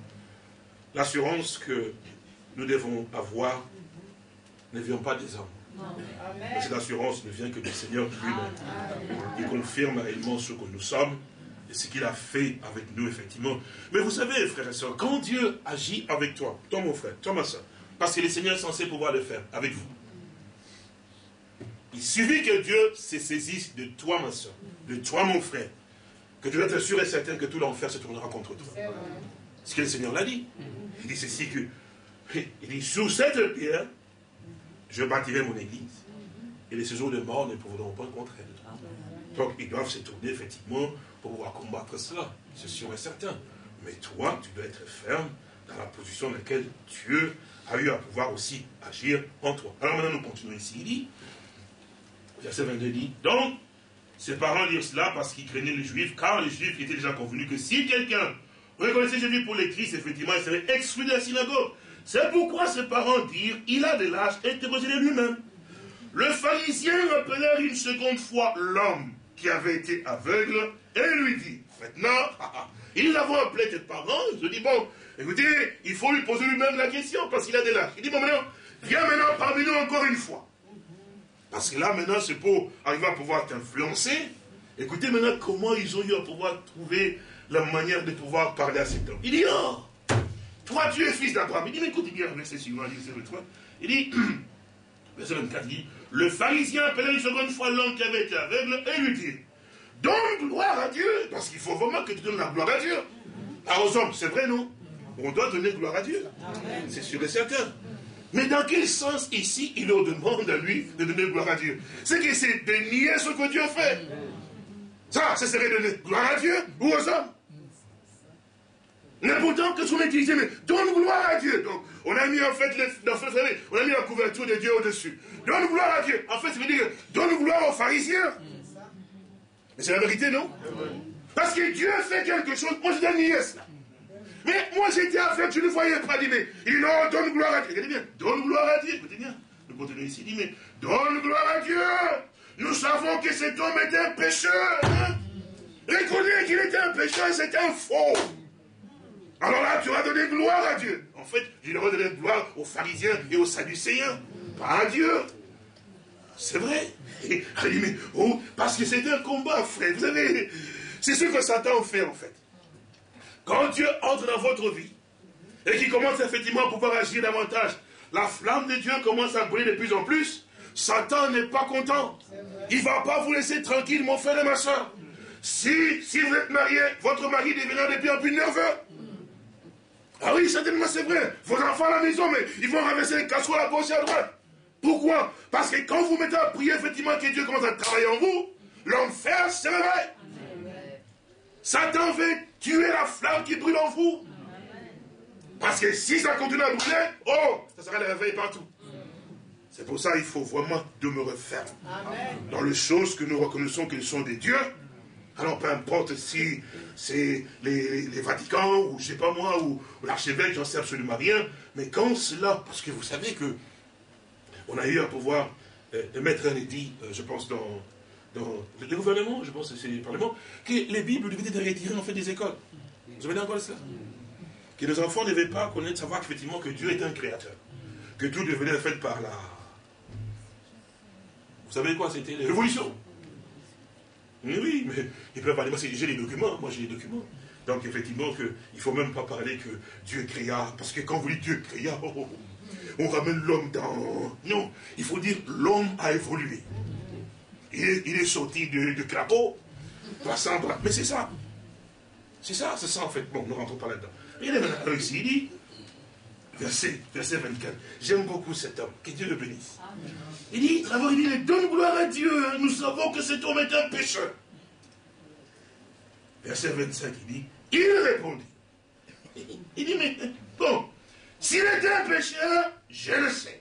[SPEAKER 1] L'assurance que nous devons avoir ne vient pas des hommes. Et cette assurance ne vient que du Seigneur lui-même. Il confirme réellement ce que nous sommes et ce qu'il a fait avec nous, effectivement. Mais vous savez, frères et sœurs, quand Dieu agit avec toi, toi mon frère, toi ma soeur, parce que le Seigneur est censé pouvoir le faire avec vous. Il suffit que Dieu se saisisse de toi, ma soeur, de toi, mon frère, que tu dois être sûr et certain que tout l'enfer se tournera contre toi. Ce que le Seigneur l'a dit. Il dit ceci que, il dit, sur cette pierre, je bâtirai mon église. Et les séjours de mort ne pourront pas contre elle. Donc, ils doivent se tourner, effectivement, pour pouvoir combattre cela. C'est sûr et certain. Mais toi, tu dois être ferme dans la position dans laquelle Dieu a eu à pouvoir aussi agir en toi. Alors maintenant, nous continuons ici. Il dit, verset 22 dit, donc, ses parents dirent cela parce qu'ils craignaient les Juifs, car les Juifs étaient déjà convenus que si quelqu'un reconnaissait Jésus pour les Christ, effectivement, il serait exclu de la synagogue. C'est pourquoi ses parents dirent, il a de l'âge, interrogez-le lui-même. Le pharisien rappelèrent une seconde fois l'homme qui avait été aveugle et lui dit, maintenant, ils l'avons appelé tes parents, ils se dit, bon, écoutez, il faut lui poser lui-même la question parce qu'il a de l'âge. Il dit, bon, maintenant, viens maintenant parmi nous encore une fois. Parce que là, maintenant, c'est pour arriver à pouvoir t'influencer. Écoutez maintenant comment ils ont eu à pouvoir trouver la manière de pouvoir parler à cet homme. Il dit, oh, toi tu es fils d'Abraham. Il dit, mais écoute bien, verset suivant, il dit, verset 24, il dit, le pharisien appelait une seconde fois l'homme qui avait été aveugle et lui dit, donne gloire à Dieu, parce qu'il faut vraiment que tu donnes la gloire à Dieu. Alors aux hommes, c'est vrai, non? On doit donner gloire à Dieu. C'est sûr et certain. Mais dans quel sens ici il leur demande à lui de donner gloire à Dieu? C'est que c'est de nier ce que Dieu fait. Ça serait donner gloire à Dieu ou aux hommes. Mais pourtant, que ce qu'on utilisé, mais donne gloire à Dieu. Donc, on a mis en fait, on a mis la couverture de Dieu au-dessus. Donne gloire à Dieu. En fait, ça veut dire, donne gloire aux pharisiens. Mais c'est la vérité, non? Parce que Dieu fait quelque chose, moi je dois nier cela. Mais moi j'étais aveugle, je ne voyais pas. Il dit, non, donne gloire à Dieu. Il dit bien, donne gloire à Dieu. Écoutez bien, nous continuons ici. Il dit, mais donne gloire à Dieu. Nous savons que cet homme était un pécheur. Hein? Reconnais qu'il était un pécheur et c'était un faux. Alors là, tu vas donner gloire à Dieu. En fait, il devrait donner gloire aux pharisiens et aux sadducéens, pas à Dieu. C'est vrai. Il dit, mais, oh, parce que c'était un combat, frère. Vous savez, c'est ce que Satan fait, en fait. Quand Dieu entre dans votre vie, et qu'il commence effectivement à pouvoir agir davantage, la flamme de Dieu commence à brûler de plus en plus, Satan n'est pas content. Il ne va pas vous laisser tranquille, mon frère et ma soeur. Si vous êtes marié, votre mari deviendra de plus en plus nerveux. Ah oui, certainement c'est vrai. Vos enfants à la maison, mais ils vont renverser les casseroles à gauche et à droite. Pourquoi? Parce que quand vous mettez à prier, effectivement, que Dieu commence à travailler en vous, l'enfer se réveille. Satan veut tuer la flamme qui brûle en vous. Parce que si ça continue à brûler, oh, ça sera le réveil partout. C'est pour ça qu'il faut vraiment demeurer ferme dans les choses que nous reconnaissons qu'elles sont des dieux. Alors peu importe si c'est les Vaticans, ou je ne sais pas moi, ou l'archevêque, j'en sais absolument rien. Mais quand cela, parce que vous savez que on a eu à pouvoir mettre un édit, je pense, dans le gouvernement, je pense que c'est le Parlement, que les Bibles devaient être retirées en fait des écoles. Vous avez encore cela? Que les enfants ne devaient pas connaître, savoir effectivement que Dieu est un créateur. Que tout devenait fait par la... Vous savez quoi? C'était la révolution. Oui, mais ils peuvent parler, parce que j'ai les documents, moi j'ai les documents. Donc effectivement, il ne faut même pas parler que Dieu créa, parce que quand vous dites Dieu créa, on ramène l'homme dans... Non, il faut dire l'homme a évolué. Il est sorti de crapaud, passant par... Mais c'est ça. C'est ça en fait. Bon, nous ne rentrons pas là-dedans. Regardez maintenant ici, il dit, verset 24, j'aime beaucoup cet homme, que Dieu le bénisse. Il dit, d'abord il dit, donne gloire à Dieu, nous savons que cet homme est un pécheur. Verset 25, il dit, il répondit. Il dit, mais bon, s'il était un pécheur, je le sais.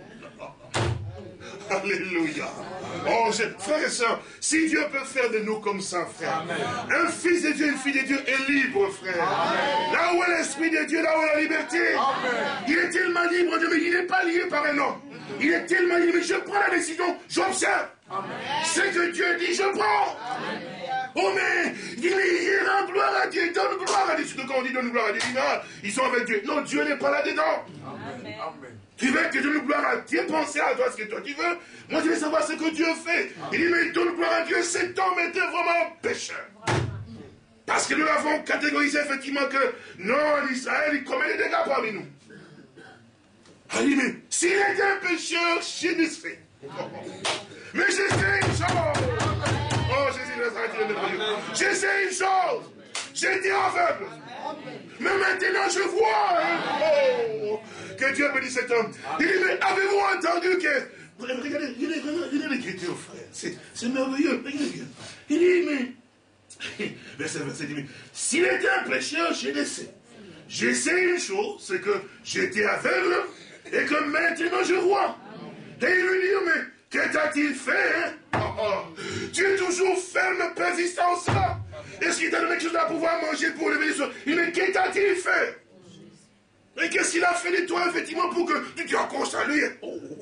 [SPEAKER 1] Alléluia. Oh, frère et soeur, si Dieu peut faire de nous comme ça, frère. Amen. Un fils de Dieu, une fille de Dieu est libre, frère. Amen. Là où est l'Esprit de Dieu, là où est la liberté. Amen. Il est tellement libre, mais il n'est pas lié par un homme. Il est tellement libre, mais je prends la décision, j'observe. Ce que Dieu dit, je prends. Amen. Oh, mais il rend gloire à Dieu, donne gloire à Dieu. Surtout quand on dit donne gloire à Dieu, ils sont avec Dieu. Non, Dieu n'est pas là-dedans. Amen. Tu veux que je donne gloire à Dieu, penser à toi ce que toi tu veux. Moi, je veux savoir ce que Dieu fait. Il dit, mais donne gloire à Dieu, cet homme était vraiment un pécheur. Parce que nous l'avons catégorisé effectivement que, non, l'Israël, il commet des dégâts parmi nous. Il dit, mais s'il était un pécheur, je ne sais. Mais je sais une chose. Oh, je sais une chose. J'étais aveugle. Mais maintenant je vois. Oh, que Dieu bénisse cet homme. Il dit, mais avez-vous entendu que... Regardez l'écriture, frère. C'est merveilleux. Il dit, mais... Verset dit, mais s'il était un pécheur, je le sais. Je sais une chose, c'est que j'étais aveugle et que maintenant je vois. Et il lui dit, mais que t'a-t-il fait, hein? Tu es toujours ferme, persistant en cela. Est-ce qu'il t'a donné quelque chose à pouvoir manger pour lever les choses? Il dit, mais que t'a-t-il fait? Et qu'est-ce qu'il a fait de toi, effectivement, pour que tu te accoches à lui?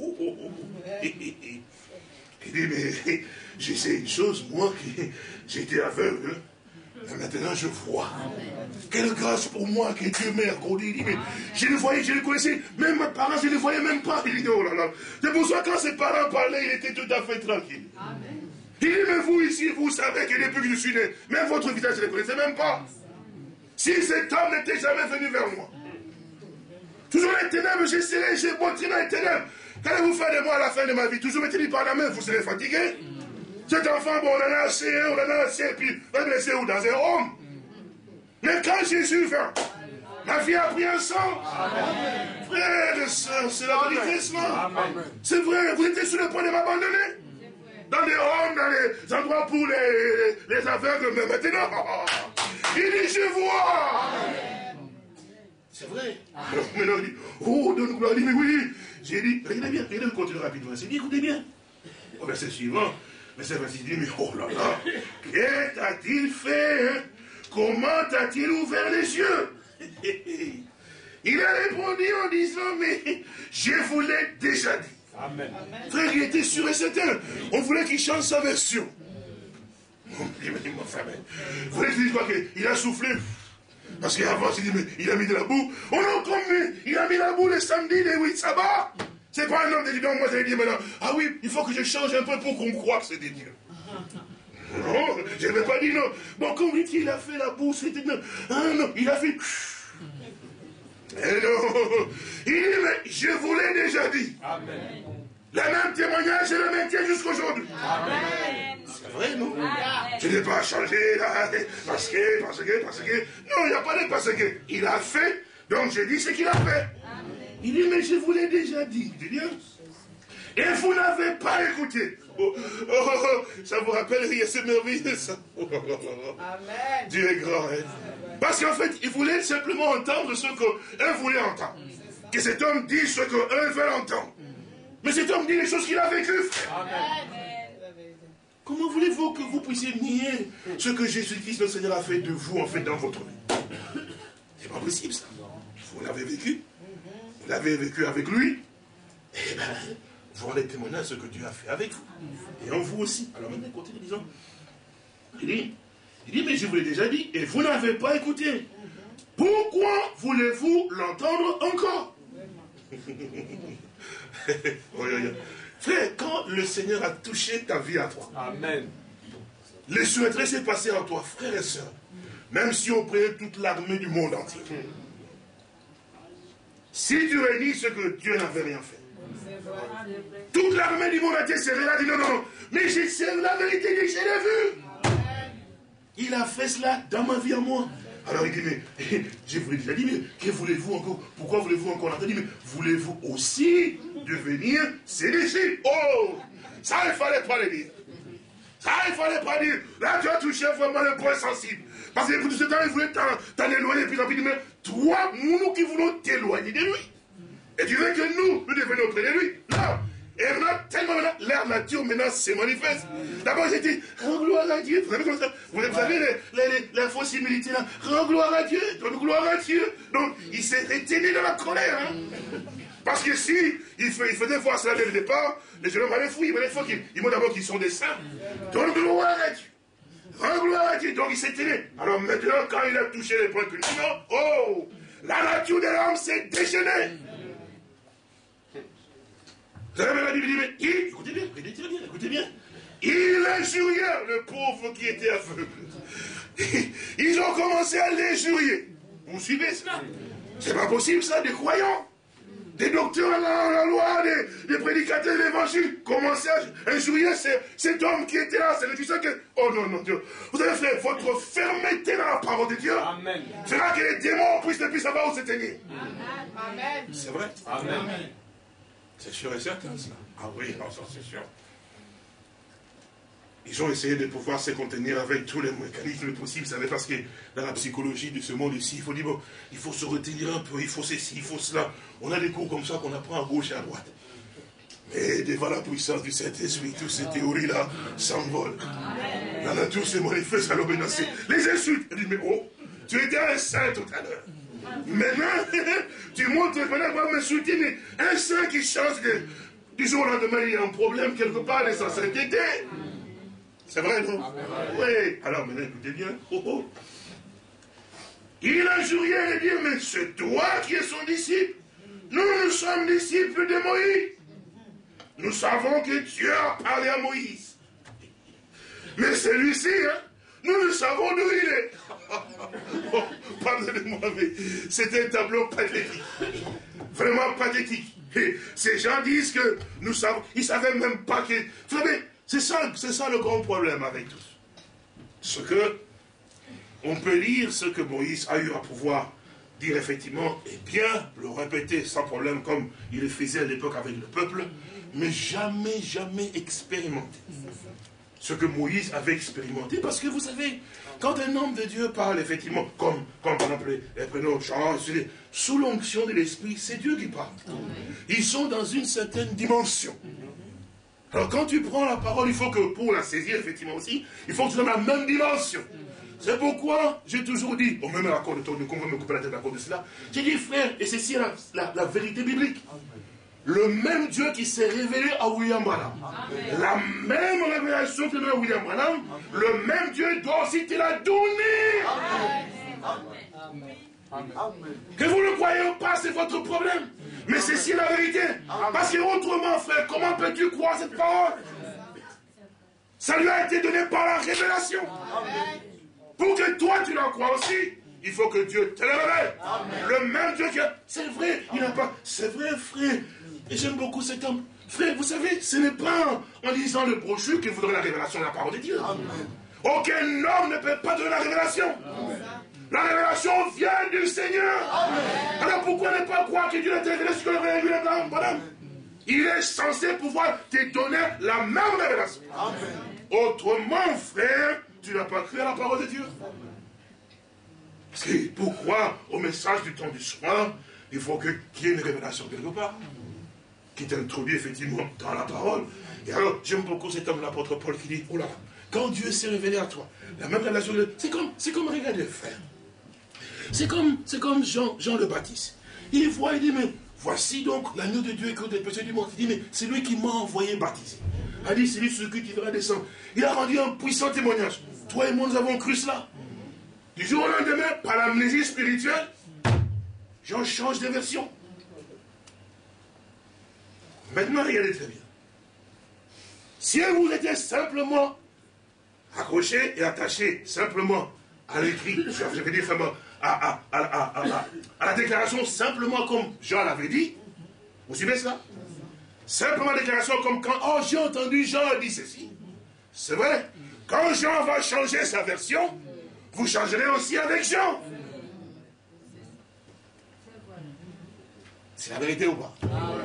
[SPEAKER 1] Il dit, mais je sais une chose, moi, que j'étais aveugle. Et maintenant, je vois. Quelle grâce pour moi que Dieu m'a accordé. Il dit, mais je le voyais, je le connaissais. Même mes parents, je ne les voyais même pas. Il dit, oh là là. C'est pour ça que quand ses parents parlaient, il était tout à fait tranquille. Amen. Il dit, mais vous ici, vous savez que depuis que je suis né, même votre visage, je ne le connaissais même pas. Si cet homme n'était jamais venu vers moi. Toujours les ténèbres, j'essaierai, j'ai montré dans les ténèbres. Qu'allez-vous faire de moi à la fin de ma vie? Toujours me tenir par la main, vous serez fatigué. Cet enfant, bon, on en a assez, et puis va me laisser où? Dans un home. Mais quand Jésus vint, ma vie a pris un sens. Frères et sœurs, c'est la vérité, cela. C'est vrai, vous étiez sur le point de m'abandonner. Dans des homes, dans les endroits pour les aveugles, mais maintenant, il dit, je vois. C'est vrai. Alors maintenant, il dit, oh, donne gloire. Il dit, mais oui. J'ai dit, regardez bien, regardez, continuez rapidement. J'ai dit, écoutez bien. Au verset suivant, verset 26, il dit, mais oh là là, qu'est-ce t'a-t-il fait, hein? Comment t'a-t-il ouvert les yeux? Il a répondu en disant, mais je vous l'ai déjà dit. Amen. Frère, il était sûr et certain. On voulait qu'il change sa version. Vous voulez que je dise quoi? Il a soufflé. Parce qu'avant, il a mis de la boue. Oh non, comme il a mis la boue le samedi, les 8 sabbats. C'est pas un homme de Dieu. Donc moi, j'allais dire maintenant, ah oui, il faut que je change un peu pour qu'on croie que c'est des dieux. Non, je ne vais pas dire non. Bon, comme il a fait la boue, c'était non. Ah non, il a fait... Et non, il dit, mais je vous l'ai déjà dit. Amen. Le même témoignage, je le maintiens jusqu'aujourd'hui. Amen. C'est vrai, non? Amen. Je n'ai pas changé, là, parce que... Non, il n'y a pas de parce que. Il a fait, donc j'ai dit ce qu'il a fait. Amen. Il dit, mais je vous l'ai déjà dit. Je dis bien. Et vous n'avez pas écouté. Ça vous rappelle rien, c'est merveilleux, ça. Amen. Dieu est grand, hein? Parce qu'en fait, il voulait simplement entendre ce qu'un voulait entendre. Que cet homme dise ce qu'un veut entendre. Mais cet homme dit les choses qu'il a vécues, frère. Amen. Comment voulez-vous que vous puissiez nier ce que Jésus-Christ, le Seigneur, a fait de vous, en fait, dans votre vie? C'est pas possible, ça. Vous l'avez vécu. Vous l'avez vécu avec lui. Eh bien, vous rendez témoignage de ce que Dieu a fait avec vous. Et en vous aussi. Alors maintenant, continue, disons. Il dit, mais je vous l'ai déjà dit, et vous n'avez pas écouté. Pourquoi voulez-vous l'entendre encore? Frère, quand le Seigneur a touché ta vie à toi, amen. Le souhaiterait s'est passé en toi, frères et sœurs, même si on prenait toute l'armée du monde entier. Si tu réunis ce que Dieu n'avait rien fait, toute l'armée du monde entier serait là, dit non, non, non, mais c'est la vérité, je l'ai vu. Il a fait cela dans ma vie à moi. Alors il dit, mais je vous l'ai déjà dit, mais que voulez-vous encore? Pourquoi voulez-vous encore l'entendre? Mais voulez-vous aussi devenir ses disciples? Oh, ça il ne fallait pas le dire. Ça il ne fallait pas dire. Là tu as touché vraiment le point sensible. Parce que pour tout ce temps, il voulait t'en éloigner, puis il dit, mais toi, nous qui voulons t'éloigner de lui. Et tu veux que nous devenions auprès de lui. Non. Et maintenant, tellement maintenant, leur nature maintenant se manifeste. D'abord, j'ai dit, rends gloire à Dieu. Vous savez comme ça? Vous savez les fausses humilités là. Rends gloire à Dieu. Donne gloire à Dieu. Donc, il s'est retenu dans la colère. Hein? Parce que si il faisait voir cela dès le départ, les jeunes hommes allaient fouiller. Mais il faut qu'ils montrent d'abord qu'ils sont des saints. Donne gloire à Dieu. Rends gloire à Dieu. Donc, il s'est tenu. Alors maintenant, quand il a touché les points culminants, oh, la nature de l'homme s'est déchaînée. Vous avez la Bible dit, mais écoutez bien, écoutez bien. Il injuriait le pauvre qui était aveugle. Ils ont commencé à l'injurier. Vous suivez cela? C'est pas possible ça, des croyants, des docteurs dans la loi, des prédicateurs de l'évangile, commençaient à injurier cet homme qui était là. C'est le ça que, oh non, non, Dieu. Vous avez fait votre fermeté dans la parole de Dieu. Amen. Fera que les démons puissent ne plus savoir où se tenir. Amen. C'est vrai? Amen. C'est sûr et certain, cela. Ah oui, non, ça c'est sûr. Ils ont essayé de pouvoir se contenir avec tous les mécanismes possibles, vous savez, parce que dans la psychologie de ce monde ici, il faut dire, bon, il faut se retenir un peu, il faut ceci, il faut cela. On a des cours comme ça qu'on apprend à gauche et à droite. Mais devant la puissance du Saint-Esprit, toutes ces théories-là s'envolent. On a tous se manifestent à l'obéissance. Les insultes, elle dit, mais oh, tu étais un saint tout à l'heure. Maintenant, tu montres, maintenant, va m'insulter, mais un saint qui change du jour au lendemain, il y a un problème quelque part de sa sainteté. C'est vrai, non? Oui. Alors maintenant, écoutez bien. Oh, oh. Il injuriait et dit, mais c'est toi qui es son disciple. Nous sommes disciples de Moïse. Nous savons que Dieu a parlé à Moïse. Mais celui-ci, hein, nous ne savons d'où il est. Oh, pardonnez-moi, mais c'est un tableau pathétique. Vraiment pathétique. Et ces gens disent que nous savons, ils ne savaient même pas que... Vous savez, c'est ça le grand problème avec tous. Ce que, on peut lire ce que Moïse a eu à pouvoir dire effectivement, et bien le répéter sans problème comme il le faisait à l'époque avec le peuple, mais jamais expérimenté. Ce que Moïse avait expérimenté, parce que vous savez, quand un homme de Dieu parle effectivement, comme par exemple, prenons Jean, sous l'onction de l'Esprit, c'est Dieu qui parle. Ils sont dans une certaine dimension. Alors quand tu prends la parole, il faut que pour la saisir effectivement aussi, il faut que tu sois dans la même dimension. C'est pourquoi j'ai toujours dit, bon même à l'accord de ton de me couper la tête à cause de cela, j'ai dit frère, et ceci est la vérité biblique. Le même Dieu qui s'est révélé à William Branham, la même révélation que donne à William Branham, le même Dieu doit aussi te la donner. Que vous ne croyez pas, c'est votre problème. Mais c'est la vérité. Parce que autrement, frère, comment peux-tu croire cette parole? Ça lui a été donné par la révélation. Pour que toi, tu la crois aussi, il faut que Dieu te le révèle. Le même Dieu qui a... C'est vrai, il n'a pas... C'est vrai, frère. Et j'aime beaucoup cet homme. Frère, vous savez, ce n'est pas en lisant le brochure que vous donnez la révélation de la parole de Dieu. Aucun homme ne peut pas donner la révélation. La révélation vient du Seigneur. Amen. Alors pourquoi ne pas croire que Dieu a révélé ce que le révélé madame? Il est censé pouvoir te donner la même révélation. Amen. Autrement, frère, tu n'as pas cru à la parole de Dieu. Parce que pour croire au message du temps du soir, il faut qu'il y ait une révélation quelque part. Qui t'introduit effectivement dans la parole. Et alors, j'aime beaucoup cet homme, l'apôtre Paul, qui dit, oh là, quand Dieu s'est révélé à toi, la même révélation, c'est comme regarder, frère. C'est comme Jean le Baptiste. Il voit, il dit, mais voici donc l'agneau de Dieu qui ôte les péchés du monde. Il dit, mais c'est lui qui m'a envoyé baptiser. Il a dit, c'est lui sur qui devra descendre. Il a rendu un puissant témoignage. Toi et moi, nous avons cru cela. Du jour au lendemain, par l'amnésie spirituelle, Jean change de version. Maintenant, regardez très bien. Si vous étiez simplement accroché et attaché simplement à l'écrit, je veux dire simplement à la déclaration simplement comme Jean l'avait dit, vous suivez cela? Simplement la déclaration comme quand, oh j'ai entendu Jean dit ceci. C'est vrai, quand Jean va changer sa version, vous changerez aussi avec Jean. C'est la vérité ou pas?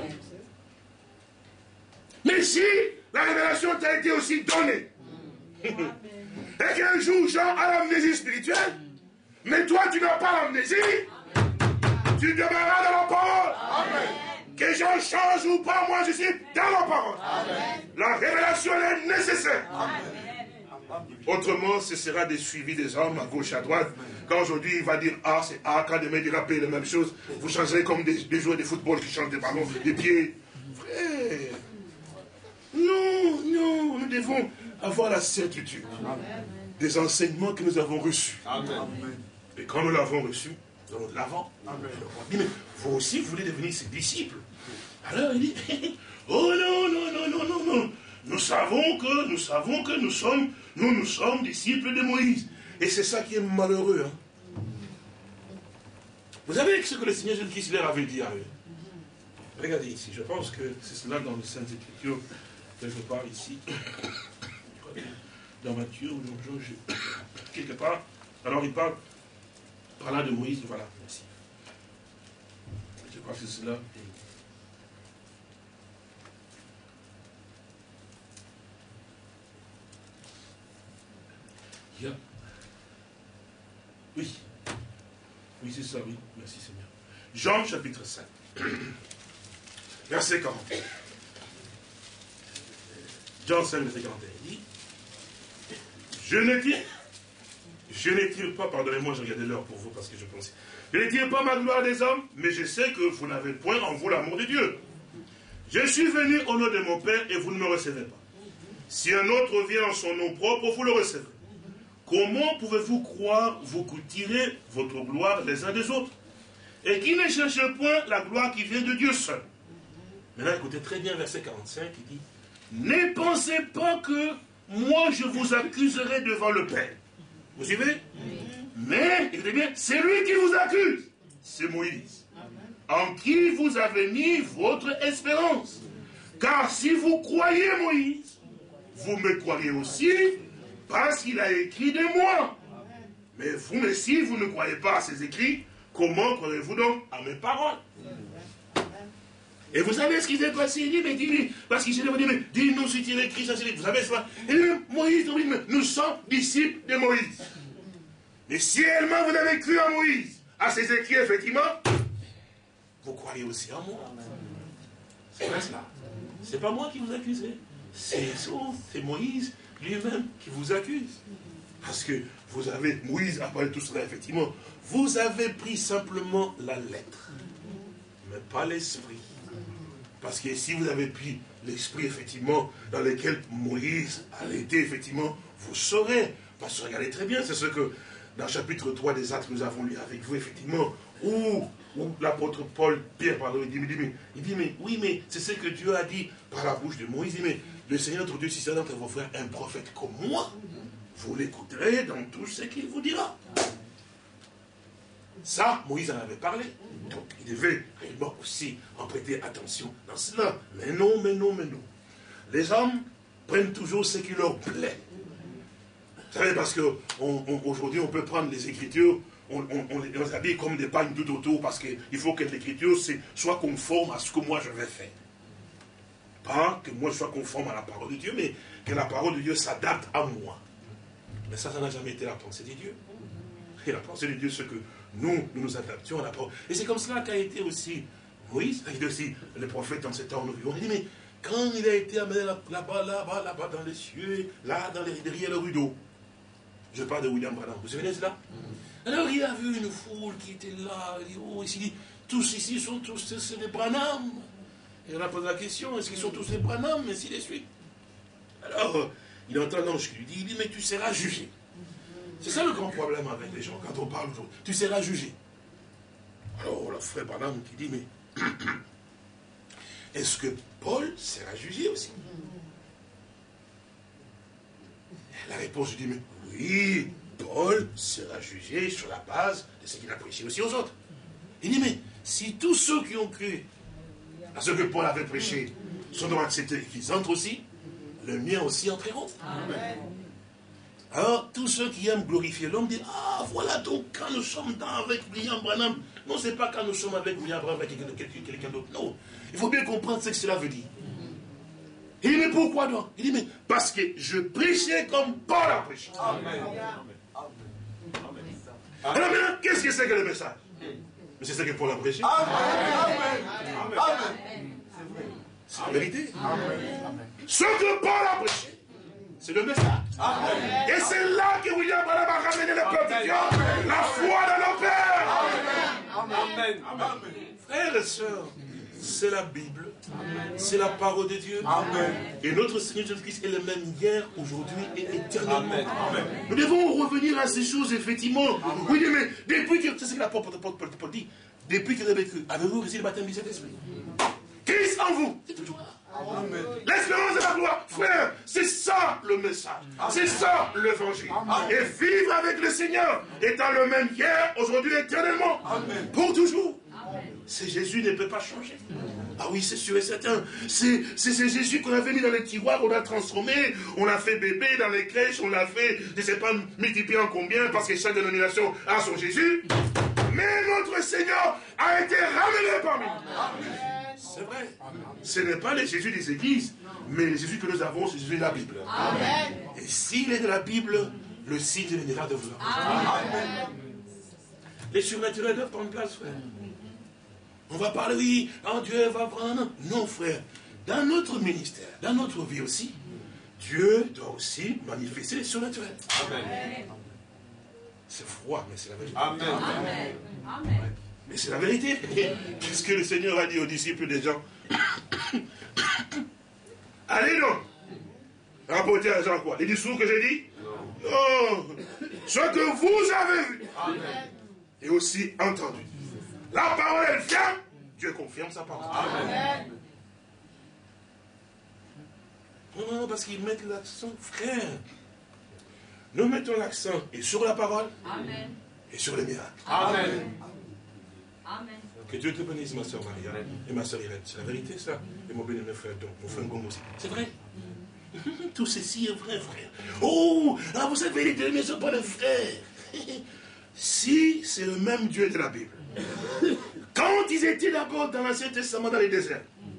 [SPEAKER 1] Mais si la révélation t'a été aussi donnée, et qu'un jour Jean a l'amnésie spirituelle, mais toi tu n'as pas l'amnésie, tu demeureras dans la parole. Amen. Que Jean change ou pas, moi je suis dans la parole. Amen. La révélation est nécessaire. Amen. Autrement, ce sera des suivis des hommes à gauche, à droite. Quand aujourd'hui il va dire A, c'est A, quand demain il dira B, la même chose, vous changerez comme des joueurs de football qui changent des ballons, des pieds. Frère, non, nous devons avoir la certitude des enseignements que nous avons reçus. Amen. Et quand nous l'avons reçu, nous allons de l'avant. Mais vous aussi, vous voulez devenir ses disciples. Alors il dit, Oh non, non, non, non, non, non. Nous savons que nous sommes disciples de Moïse. Et c'est ça qui est malheureux. Hein. Vous savez ce que le Seigneur Jésus-Christ leur avait dit à eux? Regardez ici, je pense que c'est cela dans les Saintes Écritures, quelque part ici, dans Matthieu ou dans Jean, quelque part. Alors il parle par là de Moïse, voilà, merci. Je crois que c'est cela. Oui. Oui, c'est ça, oui. Merci Seigneur. Jean chapitre 5. Verset 41. Jean 5, verset 41. Il dit, je n'étire pas, pardonnez-moi, je regardais l'heure pour vous parce que je pensais. Je n'étire pas ma gloire des hommes, mais je sais que vous n'avez point en vous l'amour de Dieu. Je suis venu au nom de mon Père et vous ne me recevez pas. Si un autre vient en son nom propre, vous le recevez. Comment pouvez-vous croire, vous tirer votre gloire les uns des autres? Et qui ne cherche point la gloire qui vient de Dieu seul. Maintenant, écoutez très bien verset 45, il dit, ne pensez pas que moi je vous accuserai devant le Père. Vous suivez? Oui. Mais, écoutez bien, c'est lui qui vous accuse. C'est Moïse. En qui vous avez mis votre espérance. Car si vous croyez Moïse, vous me croyez aussi, parce qu'il a écrit de moi. Mais si vous ne croyez pas à ses écrits, comment croirez-vous donc à mes paroles? Et vous savez ce qui s'est passé? Il dit, mais dis-lui, parce qu'il s'est dit, mais dis-nous si tu es écrit, ça, vous savez ça? Il dit, Moïse, nous sommes disciples de Moïse. Mais si réellement vous avez cru à Moïse, à ses écrits, effectivement, vous croyez aussi en moi. C'est pas cela. C'est pas moi qui vous accuse. C'est Moïse lui-même qui vous accuse. Parce que vous avez, Moïse a parlé de tout cela, effectivement. Vous avez pris simplement la lettre, mais pas l'esprit. Parce que si vous avez pris l'esprit, effectivement, dans lequel Moïse a été, effectivement, vous saurez. Parce que regardez très bien, c'est ce que, dans le chapitre 3 des Actes, nous avons lu avec vous, effectivement, où l'apôtre Paul, Pierre, pardon, il dit, mais oui, mais c'est ce que Dieu a dit par la bouche de Moïse. Il dit, mais le Seigneur, notre Dieu, si c'est d'entre vos frères un prophète comme moi, vous l'écouterez dans tout ce qu'il vous dira. Ça, Moïse en avait parlé. Donc, il devait réellement aussi en prêter attention dans cela. Mais non, mais non, mais non. Les hommes prennent toujours ce qui leur plaît. Vous savez, parce qu'aujourd'hui, on peut prendre les Écritures, on les habille comme des pagnes tout autour, parce qu'il faut que l'Écriture soit conforme à ce que moi je vais faire. Pas que moi je sois conforme à la parole de Dieu, mais que la parole de Dieu s'adapte à moi. Mais ça n'a jamais été la pensée de Dieu. Et la pensée de Dieu, c'est que nous nous adaptions à la parole. Et c'est comme cela qu'a été aussi Moïse, a été aussi le prophète dans ce temps où nous vivons. Il dit, mais quand il a été amené là-bas, dans les cieux, là, derrière le rideau, je parle de William Branham, vous savez cela? Alors il a vu une foule qui était là, il dit, oh, ici, tous ici sont tous des Branham. Et on a posé la question, est-ce qu'ils sont tous des Branham, et ainsi de suite. Alors, il entend l'ange qui lui dit, il dit, mais tu seras jugé. C'est ça le grand problème avec les gens, quand on parle aujourd'hui. Tu seras jugé. Alors, le frère Branham qui dit, mais est-ce que Paul sera jugé aussi? La réponse, je dis, mais oui, Paul sera jugé sur la base de ce qu'il a prêché aussi aux autres. Il dit, mais si tous ceux qui ont cru à ce que Paul avait prêché sont donc acceptés et qu'ils entrent aussi, le mien aussi entreront. Amen. Alors, tous ceux qui aiment glorifier l'homme disent, ah, voilà donc quand nous sommes avec William Branham. Non, c'est pas quand nous sommes avec William Branham, avec quelqu'un d'autre. Non, il faut bien comprendre ce que cela veut dire. Il dit, mais pourquoi donc? Il dit, mais parce que je prêchais comme Paul a prêché. Amen. Alors maintenant, qu'est-ce que c'est que le message? Mais c'est ce que Paul a prêché. C'est la vérité. Ce que Paul a prêché, c'est le message. Amen. Et c'est là que William Branham a ramené le peuple de Dieu, la foi dans nos pères. Amen. Amen. Frères et sœurs, c'est la Bible, c'est la parole de Dieu. Amen. Et notre Seigneur Jésus-Christ est le même hier, aujourd'hui et éternellement. Amen. Nous devons revenir à ces choses, effectivement. Amen. Oui, mais depuis que, c'est ce que l'apôtre Paul dit, depuis qu'il a vécu, avez-vous reçu le baptême du Saint-Esprit? Christ en vous, c'est toujours là. L'espérance de la gloire. Frère, c'est ça le message. C'est ça l'évangile. Et vivre avec le Seigneur, étant le même hier, aujourd'hui, éternellement. Pour toujours. C'est Jésus ne peut pas changer. Ah oui, c'est sûr et certain. C'est Jésus qu'on avait mis dans les tiroirs, on l'a transformé, on l'a fait bébé dans les crèches, on l'a fait, je ne sais pas multiplier en combien, parce que chaque dénomination a son Jésus. Mais notre Seigneur a été ramené parmi nous. C'est vrai. Ce n'est pas le Jésus des églises, mais le Jésus que nous avons, c'est Jésus de la Bible. Amen. Et s'il est de la Bible, le signe viendra de vous. Amen. Les surnaturels doivent prendre place, frère. On va parler, oui, oh, Dieu va prendre. Non, frère. Dans notre ministère, dans notre vie aussi, Dieu doit aussi manifester les surnaturels. Amen. C'est froid, mais c'est la vérité. Amen. Amen. Amen. Mais c'est la vérité. Qu'est-ce que le Seigneur a dit aux disciples des gens? Allez donc. Rapportez à Jean quoi? Les discours que j'ai dit? Non. Ce que vous avez vu. Amen. Et aussi entendu. La parole, elle vient, Dieu confirme sa parole. Amen. Non, parce qu'ils mettent l'accent, frère. Nous mettons l'accent et sur la parole. Amen. Et sur les miracles. Amen. Amen. Que Dieu te bénisse, ma soeur Maria et ma soeur Irène. C'est la vérité, ça. Et mon béni, frère, donc, mon frère Ngom aussi. C'est vrai. Tout ceci est vrai, frère. Oh, ah, vous savez, les deux ne sont pas les frères. Si c'est le même Dieu de la Bible. Quand ils étaient d'abord dans l'Ancien Testament, dans les déserts,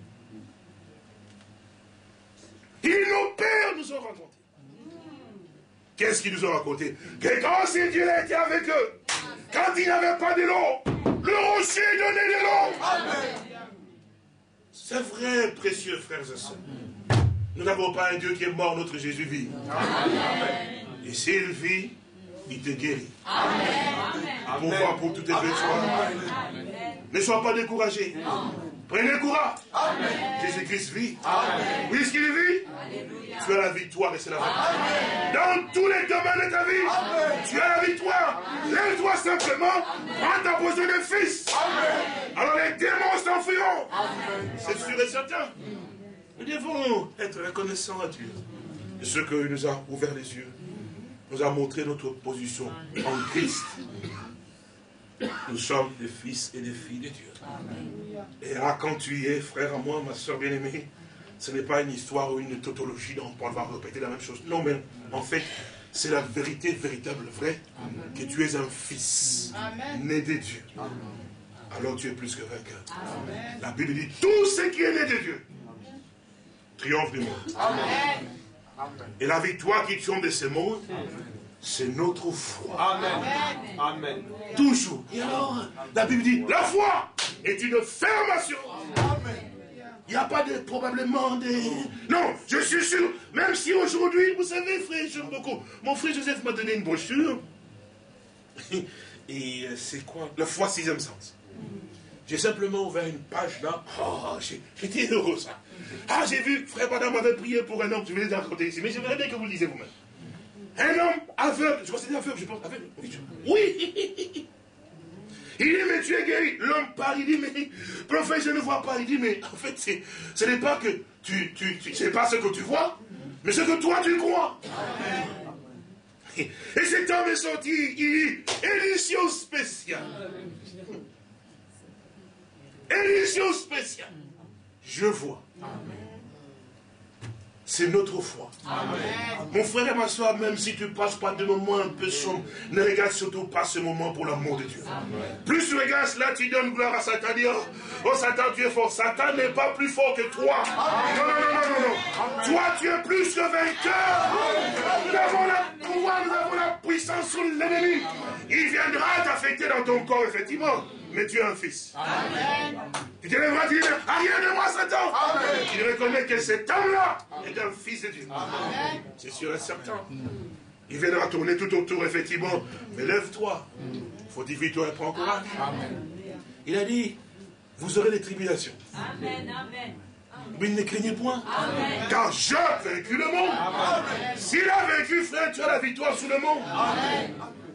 [SPEAKER 1] nos pères nous ont raconté. Qu'est-ce qu'ils nous ont raconté? Que quand ces dieux-là étaient avec eux, quand il n'y avait pas de l'eau, le rocher donnait de l'eau. Amen. C'est vrai, précieux frères et sœurs. Nous n'avons pas un Dieu qui est mort, notre Jésus vit. Amen. Et s'il vit, il te guérit. Amen. Pouvoir pour toutes tes blessures. Ne sois pas découragé. Amen. Prenez courage. Jésus-Christ vit. Amen. Puisqu'il vit, alléluia. Tu as la victoire et c'est la victoire. Dans tous les domaines de ta vie, amen. Tu as la victoire. Lève-toi simplement, prends ta position de fils. Amen. Alors les démons s'enfuiront. C'est sûr et certain. Nous devons être reconnaissants à Dieu de ce qu'il nous a ouvert les yeux, nous a montré notre position en Christ. Nous sommes des fils et des filles de Dieu. Amen. Et là, quand tu y es, frère à moi, ma soeur bien-aimée, ce n'est pas une histoire ou une tautologie dont on va répéter la même chose. Non, mais en fait, c'est la vérité véritable, vraie, amen. Que tu es un fils, amen. Né de Dieu. Amen. Alors tu es plus que vainqueur. Amen. La Bible dit, tout ce qui est né de Dieu triomphe du monde. Amen. Et la victoire qui triomphe de ce monde, c'est notre foi. Amen. Amen. Toujours. Et alors, la Bible dit, la foi est une ferme assurance. Amen. Il n'y a pas de, probablement des... Non, je suis sûr, même si aujourd'hui, vous savez, frère, j'aime beaucoup. Mon frère Joseph m'a donné une brochure. Et c'est quoi? La foi, 6e sens. J'ai simplement ouvert une page là. Oh, j'étais heureux, ça. Ah, j'ai vu, frère Madame m'avait prié pour un homme, je vais les raconter ici, mais j'aimerais bien que vous le disiez vous-même. Un homme aveugle, je crois que c'était aveugle, je pense, aveugle. Oui. Il dit, mais tu es guéri. L'homme parle, il dit, mais, prophète, je ne vois pas. Il dit, mais, en fait, ce n'est pas que c'est pas ce que tu vois, mais ce que toi tu crois. Amen. Et cet homme est sorti, il dit, édition spéciale. Édition spéciale. Je vois. Amen. C'est notre foi. Amen. Mon frère et ma soeur, même si tu passes par des moments un peu sombres, ne regarde surtout pas ce moment pour l'amour de Dieu. Amen. Plus tu regardes cela, tu donnes gloire à Satan. Dis, oh Satan, tu es fort. Satan n'est pas plus fort que toi. Amen. Non. Toi, tu es plus que vainqueur. Nous avons la pouvoir, nous avons la puissance sur l'ennemi. Il viendra t'affecter dans ton corps, effectivement. Mais tu es un fils. Amen. Tu te lèveras, tu dis, arrière de moi, Satan. Amen. Tu reconnais que cet homme-là est un fils de Dieu. Amen. C'est sûr et certain. Il viendra tourner tout autour, effectivement. Mais lève-toi. Fortifie-toi et prends courage. Amen. Il a dit, vous aurez des tribulations. Amen. Amen. Mais ne craignez point. Amen. Car j'ai vaincu le monde. S'il a vaincu, frère, tu as la victoire sur le monde. Amen.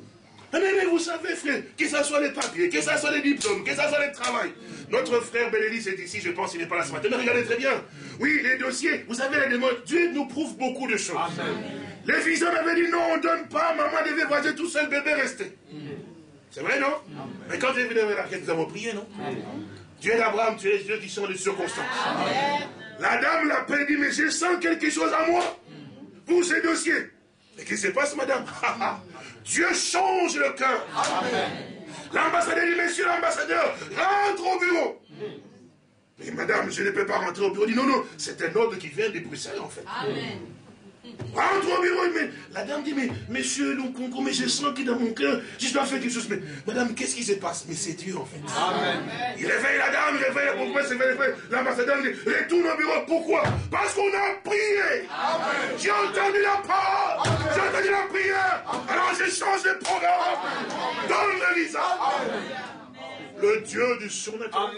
[SPEAKER 1] Mais vous savez, frère, que ce soit les papiers, que ce soit les diplômes, que ce soit les travail. Notre frère Bénédicte est ici, je pense qu'il n'est pas là ce matin. Mais regardez très bien. Oui, les dossiers, vous savez, les demandes, Dieu nous prouve beaucoup de choses. Amen. Les visions avaient dit non, on ne donne pas, maman devait voyager tout seul, bébé restait. C'est vrai, non? Amen. Mais quand tu es venu à la quête, nous avons prié, non? Amen. Dieu d'Abraham, tu es Dieu qui sont les circonstances. Amen. La dame l'appelle, dit, mais je sens quelque chose à moi pour ces dossiers. Et qu'est-ce qui se passe, madame? Dieu change le cœur. L'ambassadeur dit, monsieur l'ambassadeur, rentre au bureau. Mais madame, je ne peux pas rentrer au bureau. Il dit, non, c'est un ordre qui vient de Bruxelles, en fait. Amen. Rentre au bureau. Mais la dame dit, mais monsieur, mais je sens que dans mon cœur, je dois faire quelque chose. Mais madame, qu'est-ce qui se passe? Mais c'est Dieu, en fait. Amen. Il réveille la dame, il réveille l'ambassadeur, il dit, retourne au bureau. Pourquoi? Parce qu'on a prié. J'ai entendu la parole. J'ai entendu la prière. Alors je change de programme. Donne-le, Lisa. Le Dieu du surnaturel.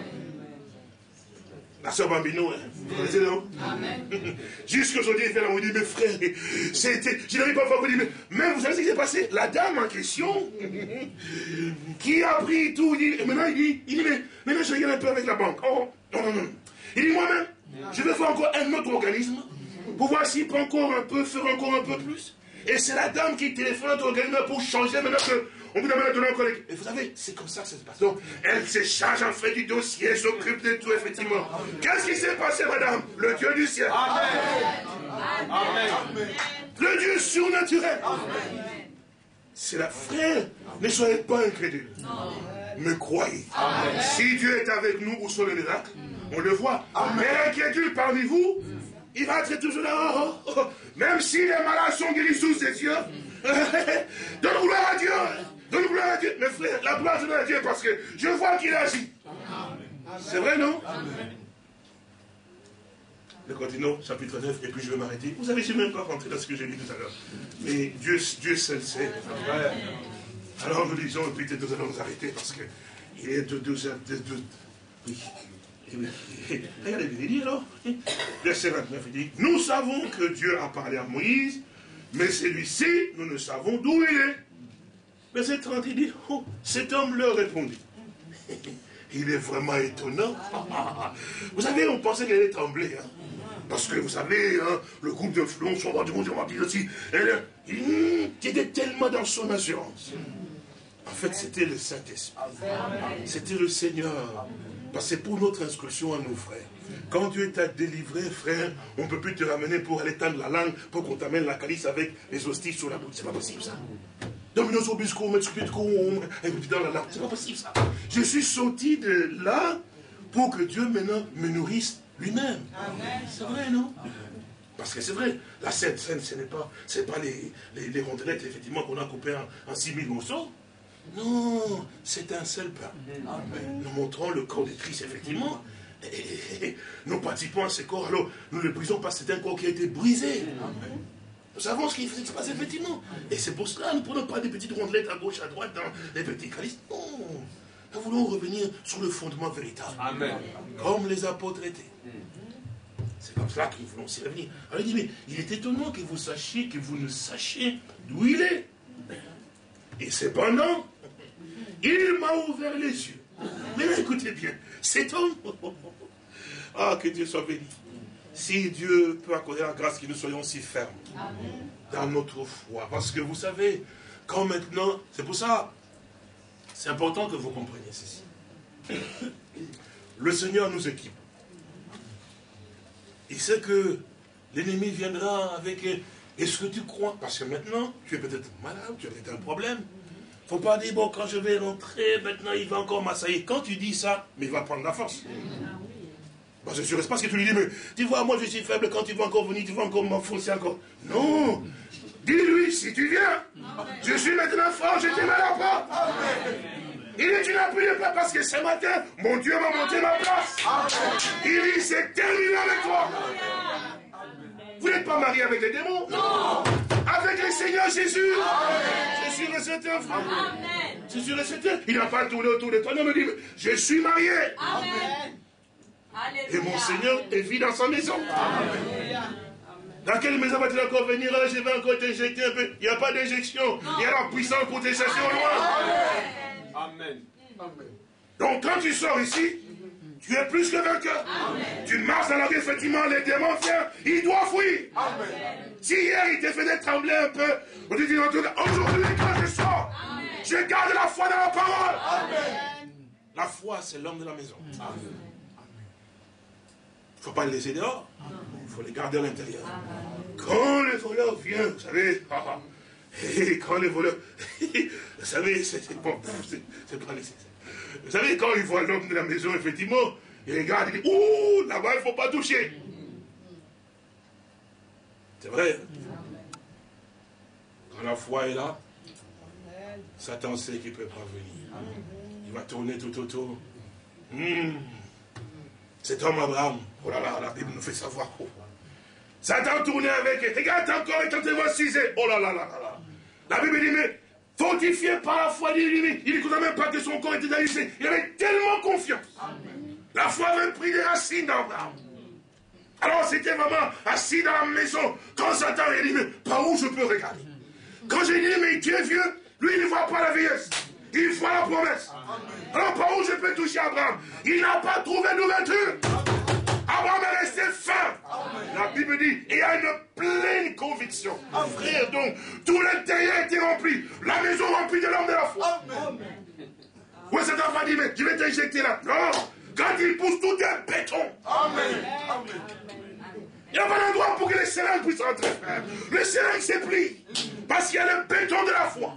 [SPEAKER 1] La sœur Bambino, vous connaissez, non? Jusqu'aujourd'hui, il fait là, on dit, mais frère, je n'arrive pas à vous dire, mais vous savez ce qui s'est passé? La dame en question, qui a pris tout, et maintenant il dit, mais maintenant je regarde un peu avec la banque. Oh, non. Il dit, moi-même, je vais faire encore un autre organisme, pour voir s'il peut encore un peu, faire encore un peu plus. Et c'est la dame qui téléphone à notre organisme pour changer maintenant que... On vous demande à donner un collègue. Et vous savez, c'est comme ça que ça se passe. Donc, elle se charge en fait du dossier, elle s'occupe de tout, effectivement. Qu'est-ce qui s'est passé, madame? Le Dieu du ciel. Amen. Amen. Le Dieu surnaturel. Amen. C'est la frère. Ne soyez pas incrédule. Mais croyez. Amen. Si Dieu est avec nous, où sont les miracles? On le voit. Amen. Mais l'inquiétude parmi vous, il va être toujours là. Même si les malades sont guéris sous ses yeux, donne gloire à Dieu. Donne gloire à Dieu. Mais frère, la gloire de Dieu parce que je vois qu'il agit. C'est vrai, non? Amen. Nous continuons, chapitre 9, et puis je vais m'arrêter. Vous savez, je n'ai même pas rentré dans ce que j'ai dit tout à l'heure. Mais Dieu seul sait. Alors nous lisons, et puis nous allons nous arrêter parce qu'il est de 2 heures. Oui. Regardez, il dit alors, verset 29, il dit, nous savons que Dieu a parlé à Moïse, mais celui-ci, nous ne savons d'où il est. Verset 30, il dit, oh, cet homme leur répondit. Il est vraiment étonnant. Vous savez, on pensait qu'elle allait trembler. Hein? Parce que vous savez, hein, le groupe d'influence, on va dire aussi, il était tellement dans son assurance. En fait, c'était le Saint-Esprit. C'était le Seigneur. Parce que c'est pour notre instruction à nous, frères. Quand Dieu t'a délivré, frère, on ne peut plus te ramener pour aller tendre la langue, pour qu'on t'amène la calice avec les hosties sur la bouche. C'est pas possible, ça. C'est pas possible, ça. Je suis sorti de là pour que Dieu maintenant me nourrisse lui-même. C'est vrai, non? Parce que c'est vrai, la Sainte Seine, ce n'est pas les rondelettes, effectivement, qu'on a coupées en 6000 morceaux. Non, c'est un seul pain. Nous montrons le corps de Christ, effectivement. Et nous participons à ce corps, alors nous ne le brisons pas, c'est un corps qui a été brisé. Nous savons ce qui se passe, effectivement. Et c'est pour cela que nous ne prenons pas des petites rondelettes à gauche, à droite, dans les petits calices. Non, nous voulons revenir sur le fondement véritable. Amen. Comme les apôtres étaient. C'est comme cela que nous voulons aussi revenir. Alors il dit, mais il est étonnant que vous sachiez, que vous ne sachiez d'où il est. Et cependant, il m'a ouvert les yeux. Mais là, écoutez bien, cet homme, que Dieu soit béni. Si Dieu peut accorder la grâce que nous soyons si fermes dans notre foi. Parce que vous savez, quand maintenant, c'est pour ça, c'est important que vous compreniez ceci. Le Seigneur nous équipe. Il sait que l'ennemi viendra avec... Est-ce que tu crois? Parce que maintenant, tu es peut-être malade, tu as peut-être un problème. Il ne faut pas dire, bon, quand je vais rentrer, maintenant il va encore m'assailler. Quand tu dis ça, mais il va prendre la force. Bon, je ne sais pas ce que tu lui dis, mais tu vois, moi je suis faible, quand tu vas encore venir, tu vas encore m'enfoncer encore. Non! Dis-lui, si tu viens, je suis maintenant fort, je ne te mets pas. Il dit, tu n'as plus de peur parce que ce matin, mon Dieu m'a monté ma place. Il dit, c'est terminé avec toi. Vous n'êtes pas marié avec les démons? Non. Avec le Seigneur Jésus. Je suis et certain, frère. Je suis et certain. Il n'a pas tourné autour de toi. Non, mais dit, je suis marié. Amen. Et mon Seigneur est vie dans sa maison. Amen. Dans quelle maison va-t-il encore venir? Je vais encore t'injecter un peu. Il n'y a pas d'injection. Il y a la puissance pour te chasser au loin.
[SPEAKER 2] Amen.
[SPEAKER 1] Donc quand tu sors ici, tu es plus que vainqueur. Tu marches dans la rue, effectivement, les démons viennent, ils doivent fuir. Si hier il te faisait trembler un peu, on te dit aujourd'hui quand je sors, je garde la foi dans la parole. La foi, c'est l'homme de la maison. Il ne faut pas le laisser dehors. Il faut les garder à l'intérieur. Quand les voleurs viennent, vous savez, et quand les voleurs, vous savez, c'est bon, c'est pas nécessaire. Vous savez, quand ils voient l'homme de la maison, effectivement, ils regardent, ils disent, ouh, là-bas, il ne faut pas toucher. C'est vrai. Quand la foi est là, Satan sait qu'il ne peut pas venir. Il va tourner tout autour. Cet homme Abraham, oh là là, la Bible nous fait savoir. Satan tournait avec, regarde encore, et quand il voit 6 oh là là là là. La Bible dit, mais fortifié par la foi, il dit qu'on n'a même pas que son corps était alisé. Il avait tellement confiance. La foi avait pris des racines d'Abraham. Alors c'était vraiment assis dans la maison. Quand Satan a dit, mais par où je peux regarder? Quand j'ai dit, mais tu es vieux, lui il ne voit pas la vieillesse. Il voit la promesse. Alors par où je peux toucher Abraham? Il n'a pas trouvé d'ouverture. Abraham est resté ferme. La Bible dit, il y a une pleine conviction. Frère, donc, tout l'intérieur était rempli. La maison remplie de l'homme de la foi. Oui, cet enfant dit, mais je vais t'injecter là. Non, quand il pousse, tout est béton. Il n'y a pas d'endroit pour que les seringues puissent rentrer, frère. Le seringue se plie. Parce qu'il y a le béton de la foi.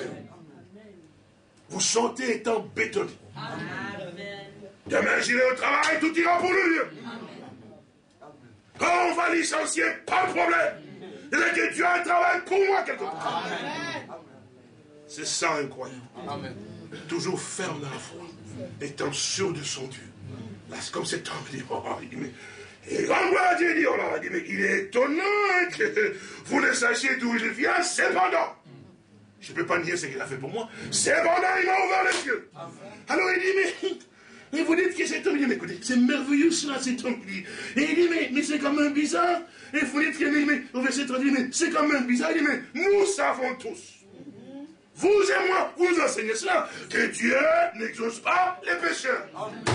[SPEAKER 1] Vous chantez étant bétonné. Demain, j'irai au travail, tout ira pour le mieux. Quand on va licencier, pas de problème. C'est que Dieu a un travail pour moi quelque part. C'est ça incroyable. Toujours ferme dans la foi, étant sûr de son Dieu. Là, c'est comme cet homme dit, oh, il dit, mais, et quand moi Dieu dit, oh là, il dit, mais il est étonnant que vous ne sachiez d'où il vient, cependant. Je ne peux pas nier ce qu'il a fait pour moi. Cependant, il m'a ouvert les yeux. Alors il dit, mais vous dites que cet homme, il dit, mais écoutez, c'est merveilleux cela, cet homme. Et il dit, mais c'est quand même bizarre. Et vous dites qu'il dit, mais au verset 30, il dit, mais c'est quand même bizarre. Il dit, mais nous savons tous, vous et moi, vous enseignez cela, que Dieu n'exauce pas les pécheurs.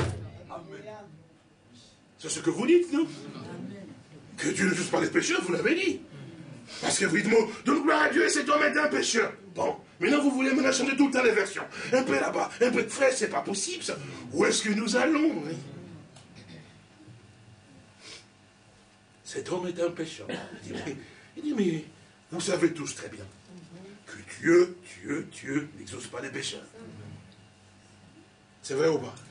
[SPEAKER 1] C'est ce que vous dites, non? Que Dieu n'exauce pas les pécheurs, vous l'avez dit. Parce que vous dites, donc gloire à Dieu, cet homme est un pécheur. Bon, maintenant vous voulez maintenant changer tout le temps les versions. Un peu là-bas, un peu de frère, c'est pas possible ça. Où est-ce que nous allons? Cet homme est un pécheur. Il dit, mais vous savez tous très bien que Dieu n'exauce pas les pécheurs. C'est vrai ou pas?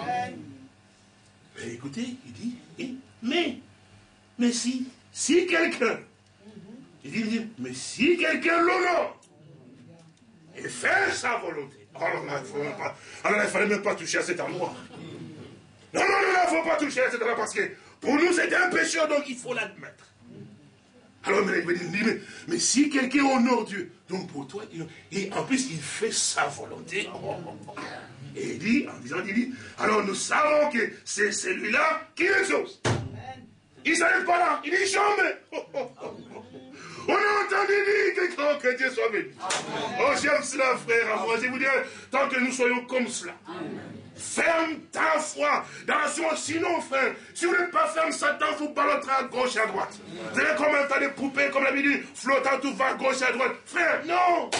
[SPEAKER 1] Mais écoutez, il dit, mais si quelqu'un, il dit, mais si quelqu'un l'honore et fait sa volonté, alors là, il ne fallait même pas toucher à cet endroit. Non, il ne faut pas toucher à cet endroit parce que pour nous c'est un pécheur, donc il faut l'admettre. Alors il me dit, mais si quelqu'un honore Dieu, donc pour toi, et en plus il fait sa volonté, et il dit, alors nous savons que c'est celui-là qui l'exauce. Il ne s'arrête pas là, il dit jamais. On a entendu dire que Dieu soit béni. Oh, j'aime cela, frère. Moi, je vous dis, tant que nous soyons comme cela. Ferme ta foi dans la foi. Sinon, frère, si vous n'êtes pas ferme, Satan vous ballottera à gauche et à droite. Vous avez comme un tas de poupées, comme l'avait dit, flottant tout va à gauche et à droite. Frère, non.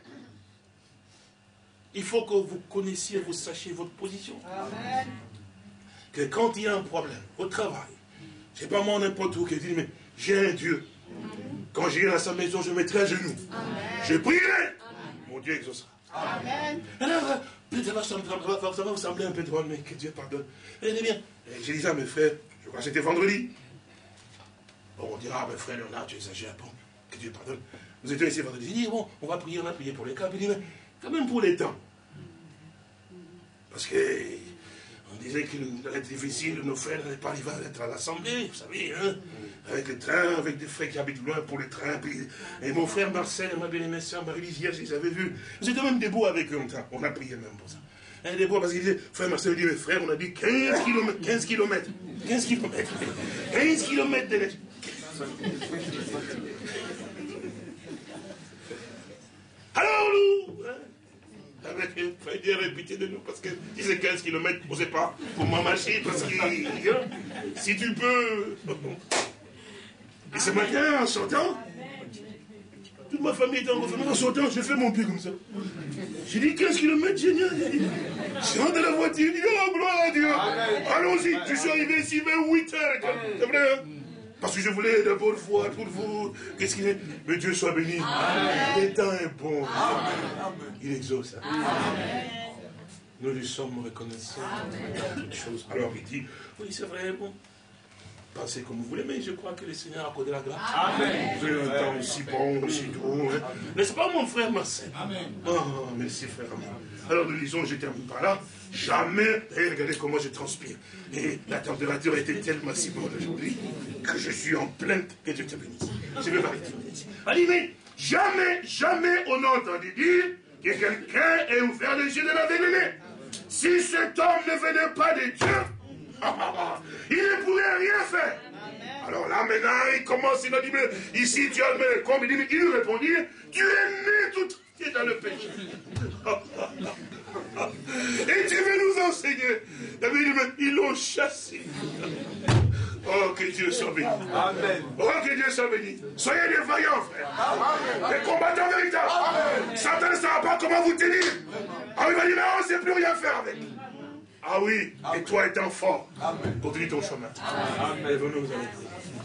[SPEAKER 1] Il faut que vous connaissiez, vous sachiez votre position. Amen. Que quand il y a un problème au travail, je ne sais pas moi n'importe où qui dit, mais j'ai un Dieu. Quand j'irai à sa maison, je mettrai à genoux. Amen. Je prierai. Amen. Mon Dieu exaucera. Amen. Alors, peut-être ça va vous sembler un peu drôle, mais que Dieu pardonne. Eh bien, j'ai dit ça à mes frères, je crois que c'était vendredi. Bon, on dira, mes frères Léonard, tu exagères, bon, que Dieu pardonne. Nous étions ici vendredi, j'ai dit, bon, on va prier pour les cas, puis il dit, mais quand même pour les temps. Parce que on disait qu'il allait être difficile de nos frères n'allaient pas arriver à être à l'Assemblée, vous savez, hein, avec les trains, avec des frères qui habitent loin pour les trains. Puis, et mon frère Marcel et ma bien-aimée sœur Marie-Lise, hier, je les avais vus. J'étais même debout avec eux, on a prié même pour ça. Et debout parce qu'il disait, frère Marcel dit, mais frère, on a dit 15 kilomètres de neige. Alors nous, avec il fallait dire répéter de nous, parce que si c'est 15 km, on ne sait pas, pour ma machine, parce que si tu peux. Et ce matin, en sortant, toute ma famille était en confinement, en sortant, j'ai fait mon pied comme ça. J'ai dit 15 km, génial. Je rentre dans la voiture, je dis, oh, gloire à Dieu. Allons-y, je suis arrivé ici vers 8 heures. C'est vrai, hein? Parce que je voulais d'abord voir pour vous. Qu'est-ce qu'il est? Mais Dieu soit béni. Le temps est bon. Il exauce. Nous lui sommes reconnaissants dans toutes choses. Alors il dit, oui, c'est vrai, bon. Pensez comme vous voulez, mais je crois que le Seigneur a accordé la grâce. Vous avez un temps aussi bon, aussi doux. Hein. N'est-ce pas, mon frère Marcel? Oh, merci, frère. Alors nous lisons, je termine par là. Jamais, et regardez comment je transpire. Et la température était tellement si bonne aujourd'hui que je suis en plainte, que Dieu te bénisse. Je vais m'arrêter. Allez, mais jamais on a entendu dire que quelqu'un ait ouvert les yeux de l'aveuglé. Si cet homme ne venait pas de Dieu, il ne pourrait rien faire. Alors là, maintenant, il commence, il a dit, mais ici, tu as le comme il lui répondit, tu es né tout entier dans le péché. Et tu veux nous enseigner. Ils l'ont chassé. Oh, que Dieu soit béni. Amen. Oh, que Dieu soit béni. Soyez des vaillants, frères. Des combattants véritables. Satan ne saura pas comment vous tenir. Ah, il va dire, mais on ne sait plus rien faire avec. Ah oui, et toi étant fort, continue ton chemin. Amen. Venons nous arrêter.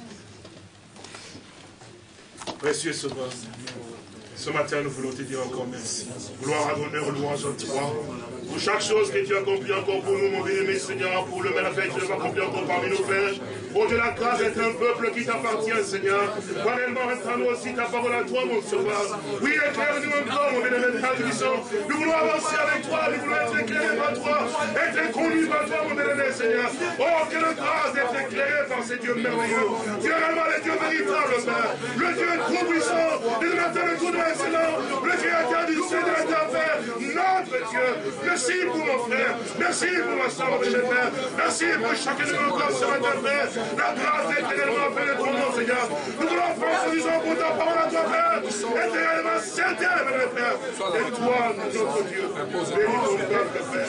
[SPEAKER 1] Précieux Sauveur, ce matin nous voulons te dire encore merci. Gloire, honneur, louange à toi. Pour chaque chose que tu as accompli encore pour nous, mon bien-aimé Seigneur, pour le merveille que tu as accompli encore parmi nos frères. Pour de la grâce d'être un peuple qui t'appartient, Seigneur. Réellement, restons-nous aussi ta parole à toi, mon Sauveur. Oui, éclaire-nous encore, mon bien-aimé Père Tubissant. Nous voulons avancer avec toi, nous voulons être éclairés par toi, être conduits par toi, mon bien-aimé Seigneur. Oh, quelle grâce d'être éclairé par ces dieux merveilleux. Tu es réellement le Dieu véritable, Père. Le Dieu tout-puissant, le Dieu de tout excellent, le Dieu éternel du ciel de la terre, Père. Notre Dieu. Merci pour mon frère. Merci pour ma soeur, mon Père. Merci pour chacun de nos corps ce matin, Père. La grâce est éternellement appelée de ton nom, Seigneur. Nous voulons prendre ce disons pour ta parole à toi, Père. Éternellement certain, mon Père. Et toi, notre Dieu. Bénis ton peuple, Père.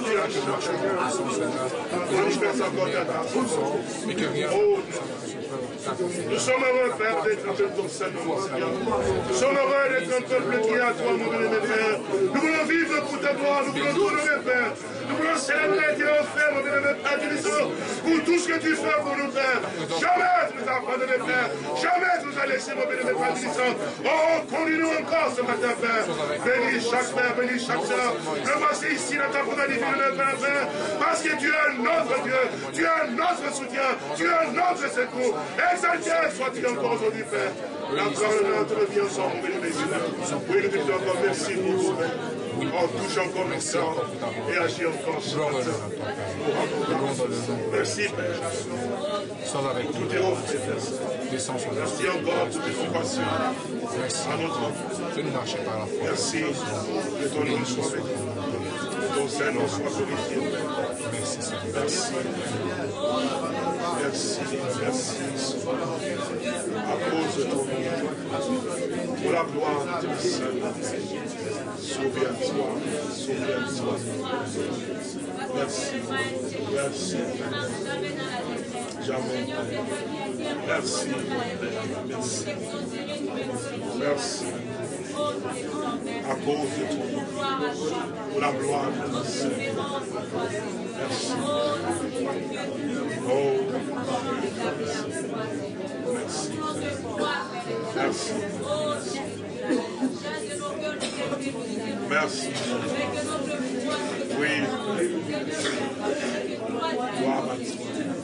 [SPEAKER 1] Manifeste encore ta grâce. Oh, nous sommes heureux, Père, d'être un peuple comme ça, nous sommes heureux d'être un peuple qui est à toi, mon bien-aimé Père. Nous voulons vivre pour ta gloire, nous voulons t'honorer, Père. Nous voulons célébrer tes offres, mon bien-aimé Père, pour tout ce que tu fais pour nous, Père. Jamais tu nous as abandonné, Père. Jamais tu nous as laissé, mon bien-aimé Père. Oh, conduis-nous encore ce matin, Père. Bénis chaque Père, bénis chaque soeur. Le voici ici dans ta première divine, Père, parce que tu es notre Dieu, tu es notre soutien, tu es notre secours. Exalté sois-tu encore aujourd'hui, Père. La gloire de notre vie ensemble, mon béni, Seigneur. Oui, nous te disons encore merci pour vous, Père. Oh, touche encore mon cœur et agis encore ce matin. Merci, Père.
[SPEAKER 2] Sois avec nous.
[SPEAKER 1] Tout est offre, Père. Merci encore pour tes compassions.
[SPEAKER 2] Merci.
[SPEAKER 1] À notre enfant.
[SPEAKER 2] Fais-nous marcher par la foi.
[SPEAKER 1] Merci. Que ton nom soit avec nous. Ton Saint-Nom soit glorifié.
[SPEAKER 2] Merci, Seigneur.
[SPEAKER 1] Merci. Merci, merci. À cause de ton nom, pour la gloire de ton Saint-Nom, souviens-toi, souviens-toi. Merci, merci. Jamais. Merci, merci. Merci. À cause de ton nom, pour la gloire de ton Saint-Nom. Merci. Oh, merci. Merci. Merci. Oui. Gloire à toi.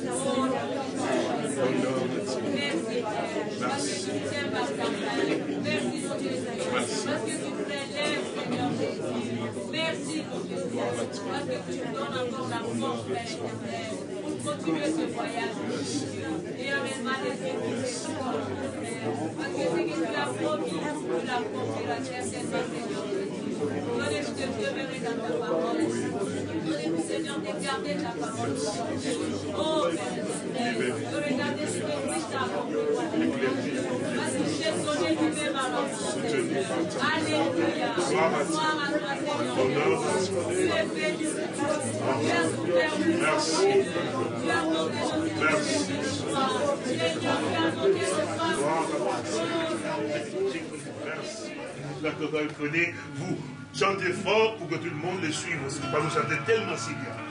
[SPEAKER 1] Honneur à toi. Merci. Merci.
[SPEAKER 3] Merci, parce que tu donnes encore la force, Père, pour continuer ce voyage. Et réellement des parce que ce que tu as promis, tu l'as accompli certainement, Seigneur. Donnez-nous de demeurer dans ta parole. Donnez-nous, Seigneur, de garder ta parole. Oh, Père. Le regard d'esprit, oui, ta volonté. Parce que j'ai sonné lui-même alors. Alléluia. Gloire à toi, Seigneur. Tu es béni. Tu as souffert.
[SPEAKER 1] Merci.
[SPEAKER 3] Tu as monté nos
[SPEAKER 1] Merci.
[SPEAKER 3] Seigneur, tu as monté
[SPEAKER 1] Merci. D'accord, prenez, vous chantez fort pour que tout le monde les suive aussi. Parce que vous chantez tellement si bien.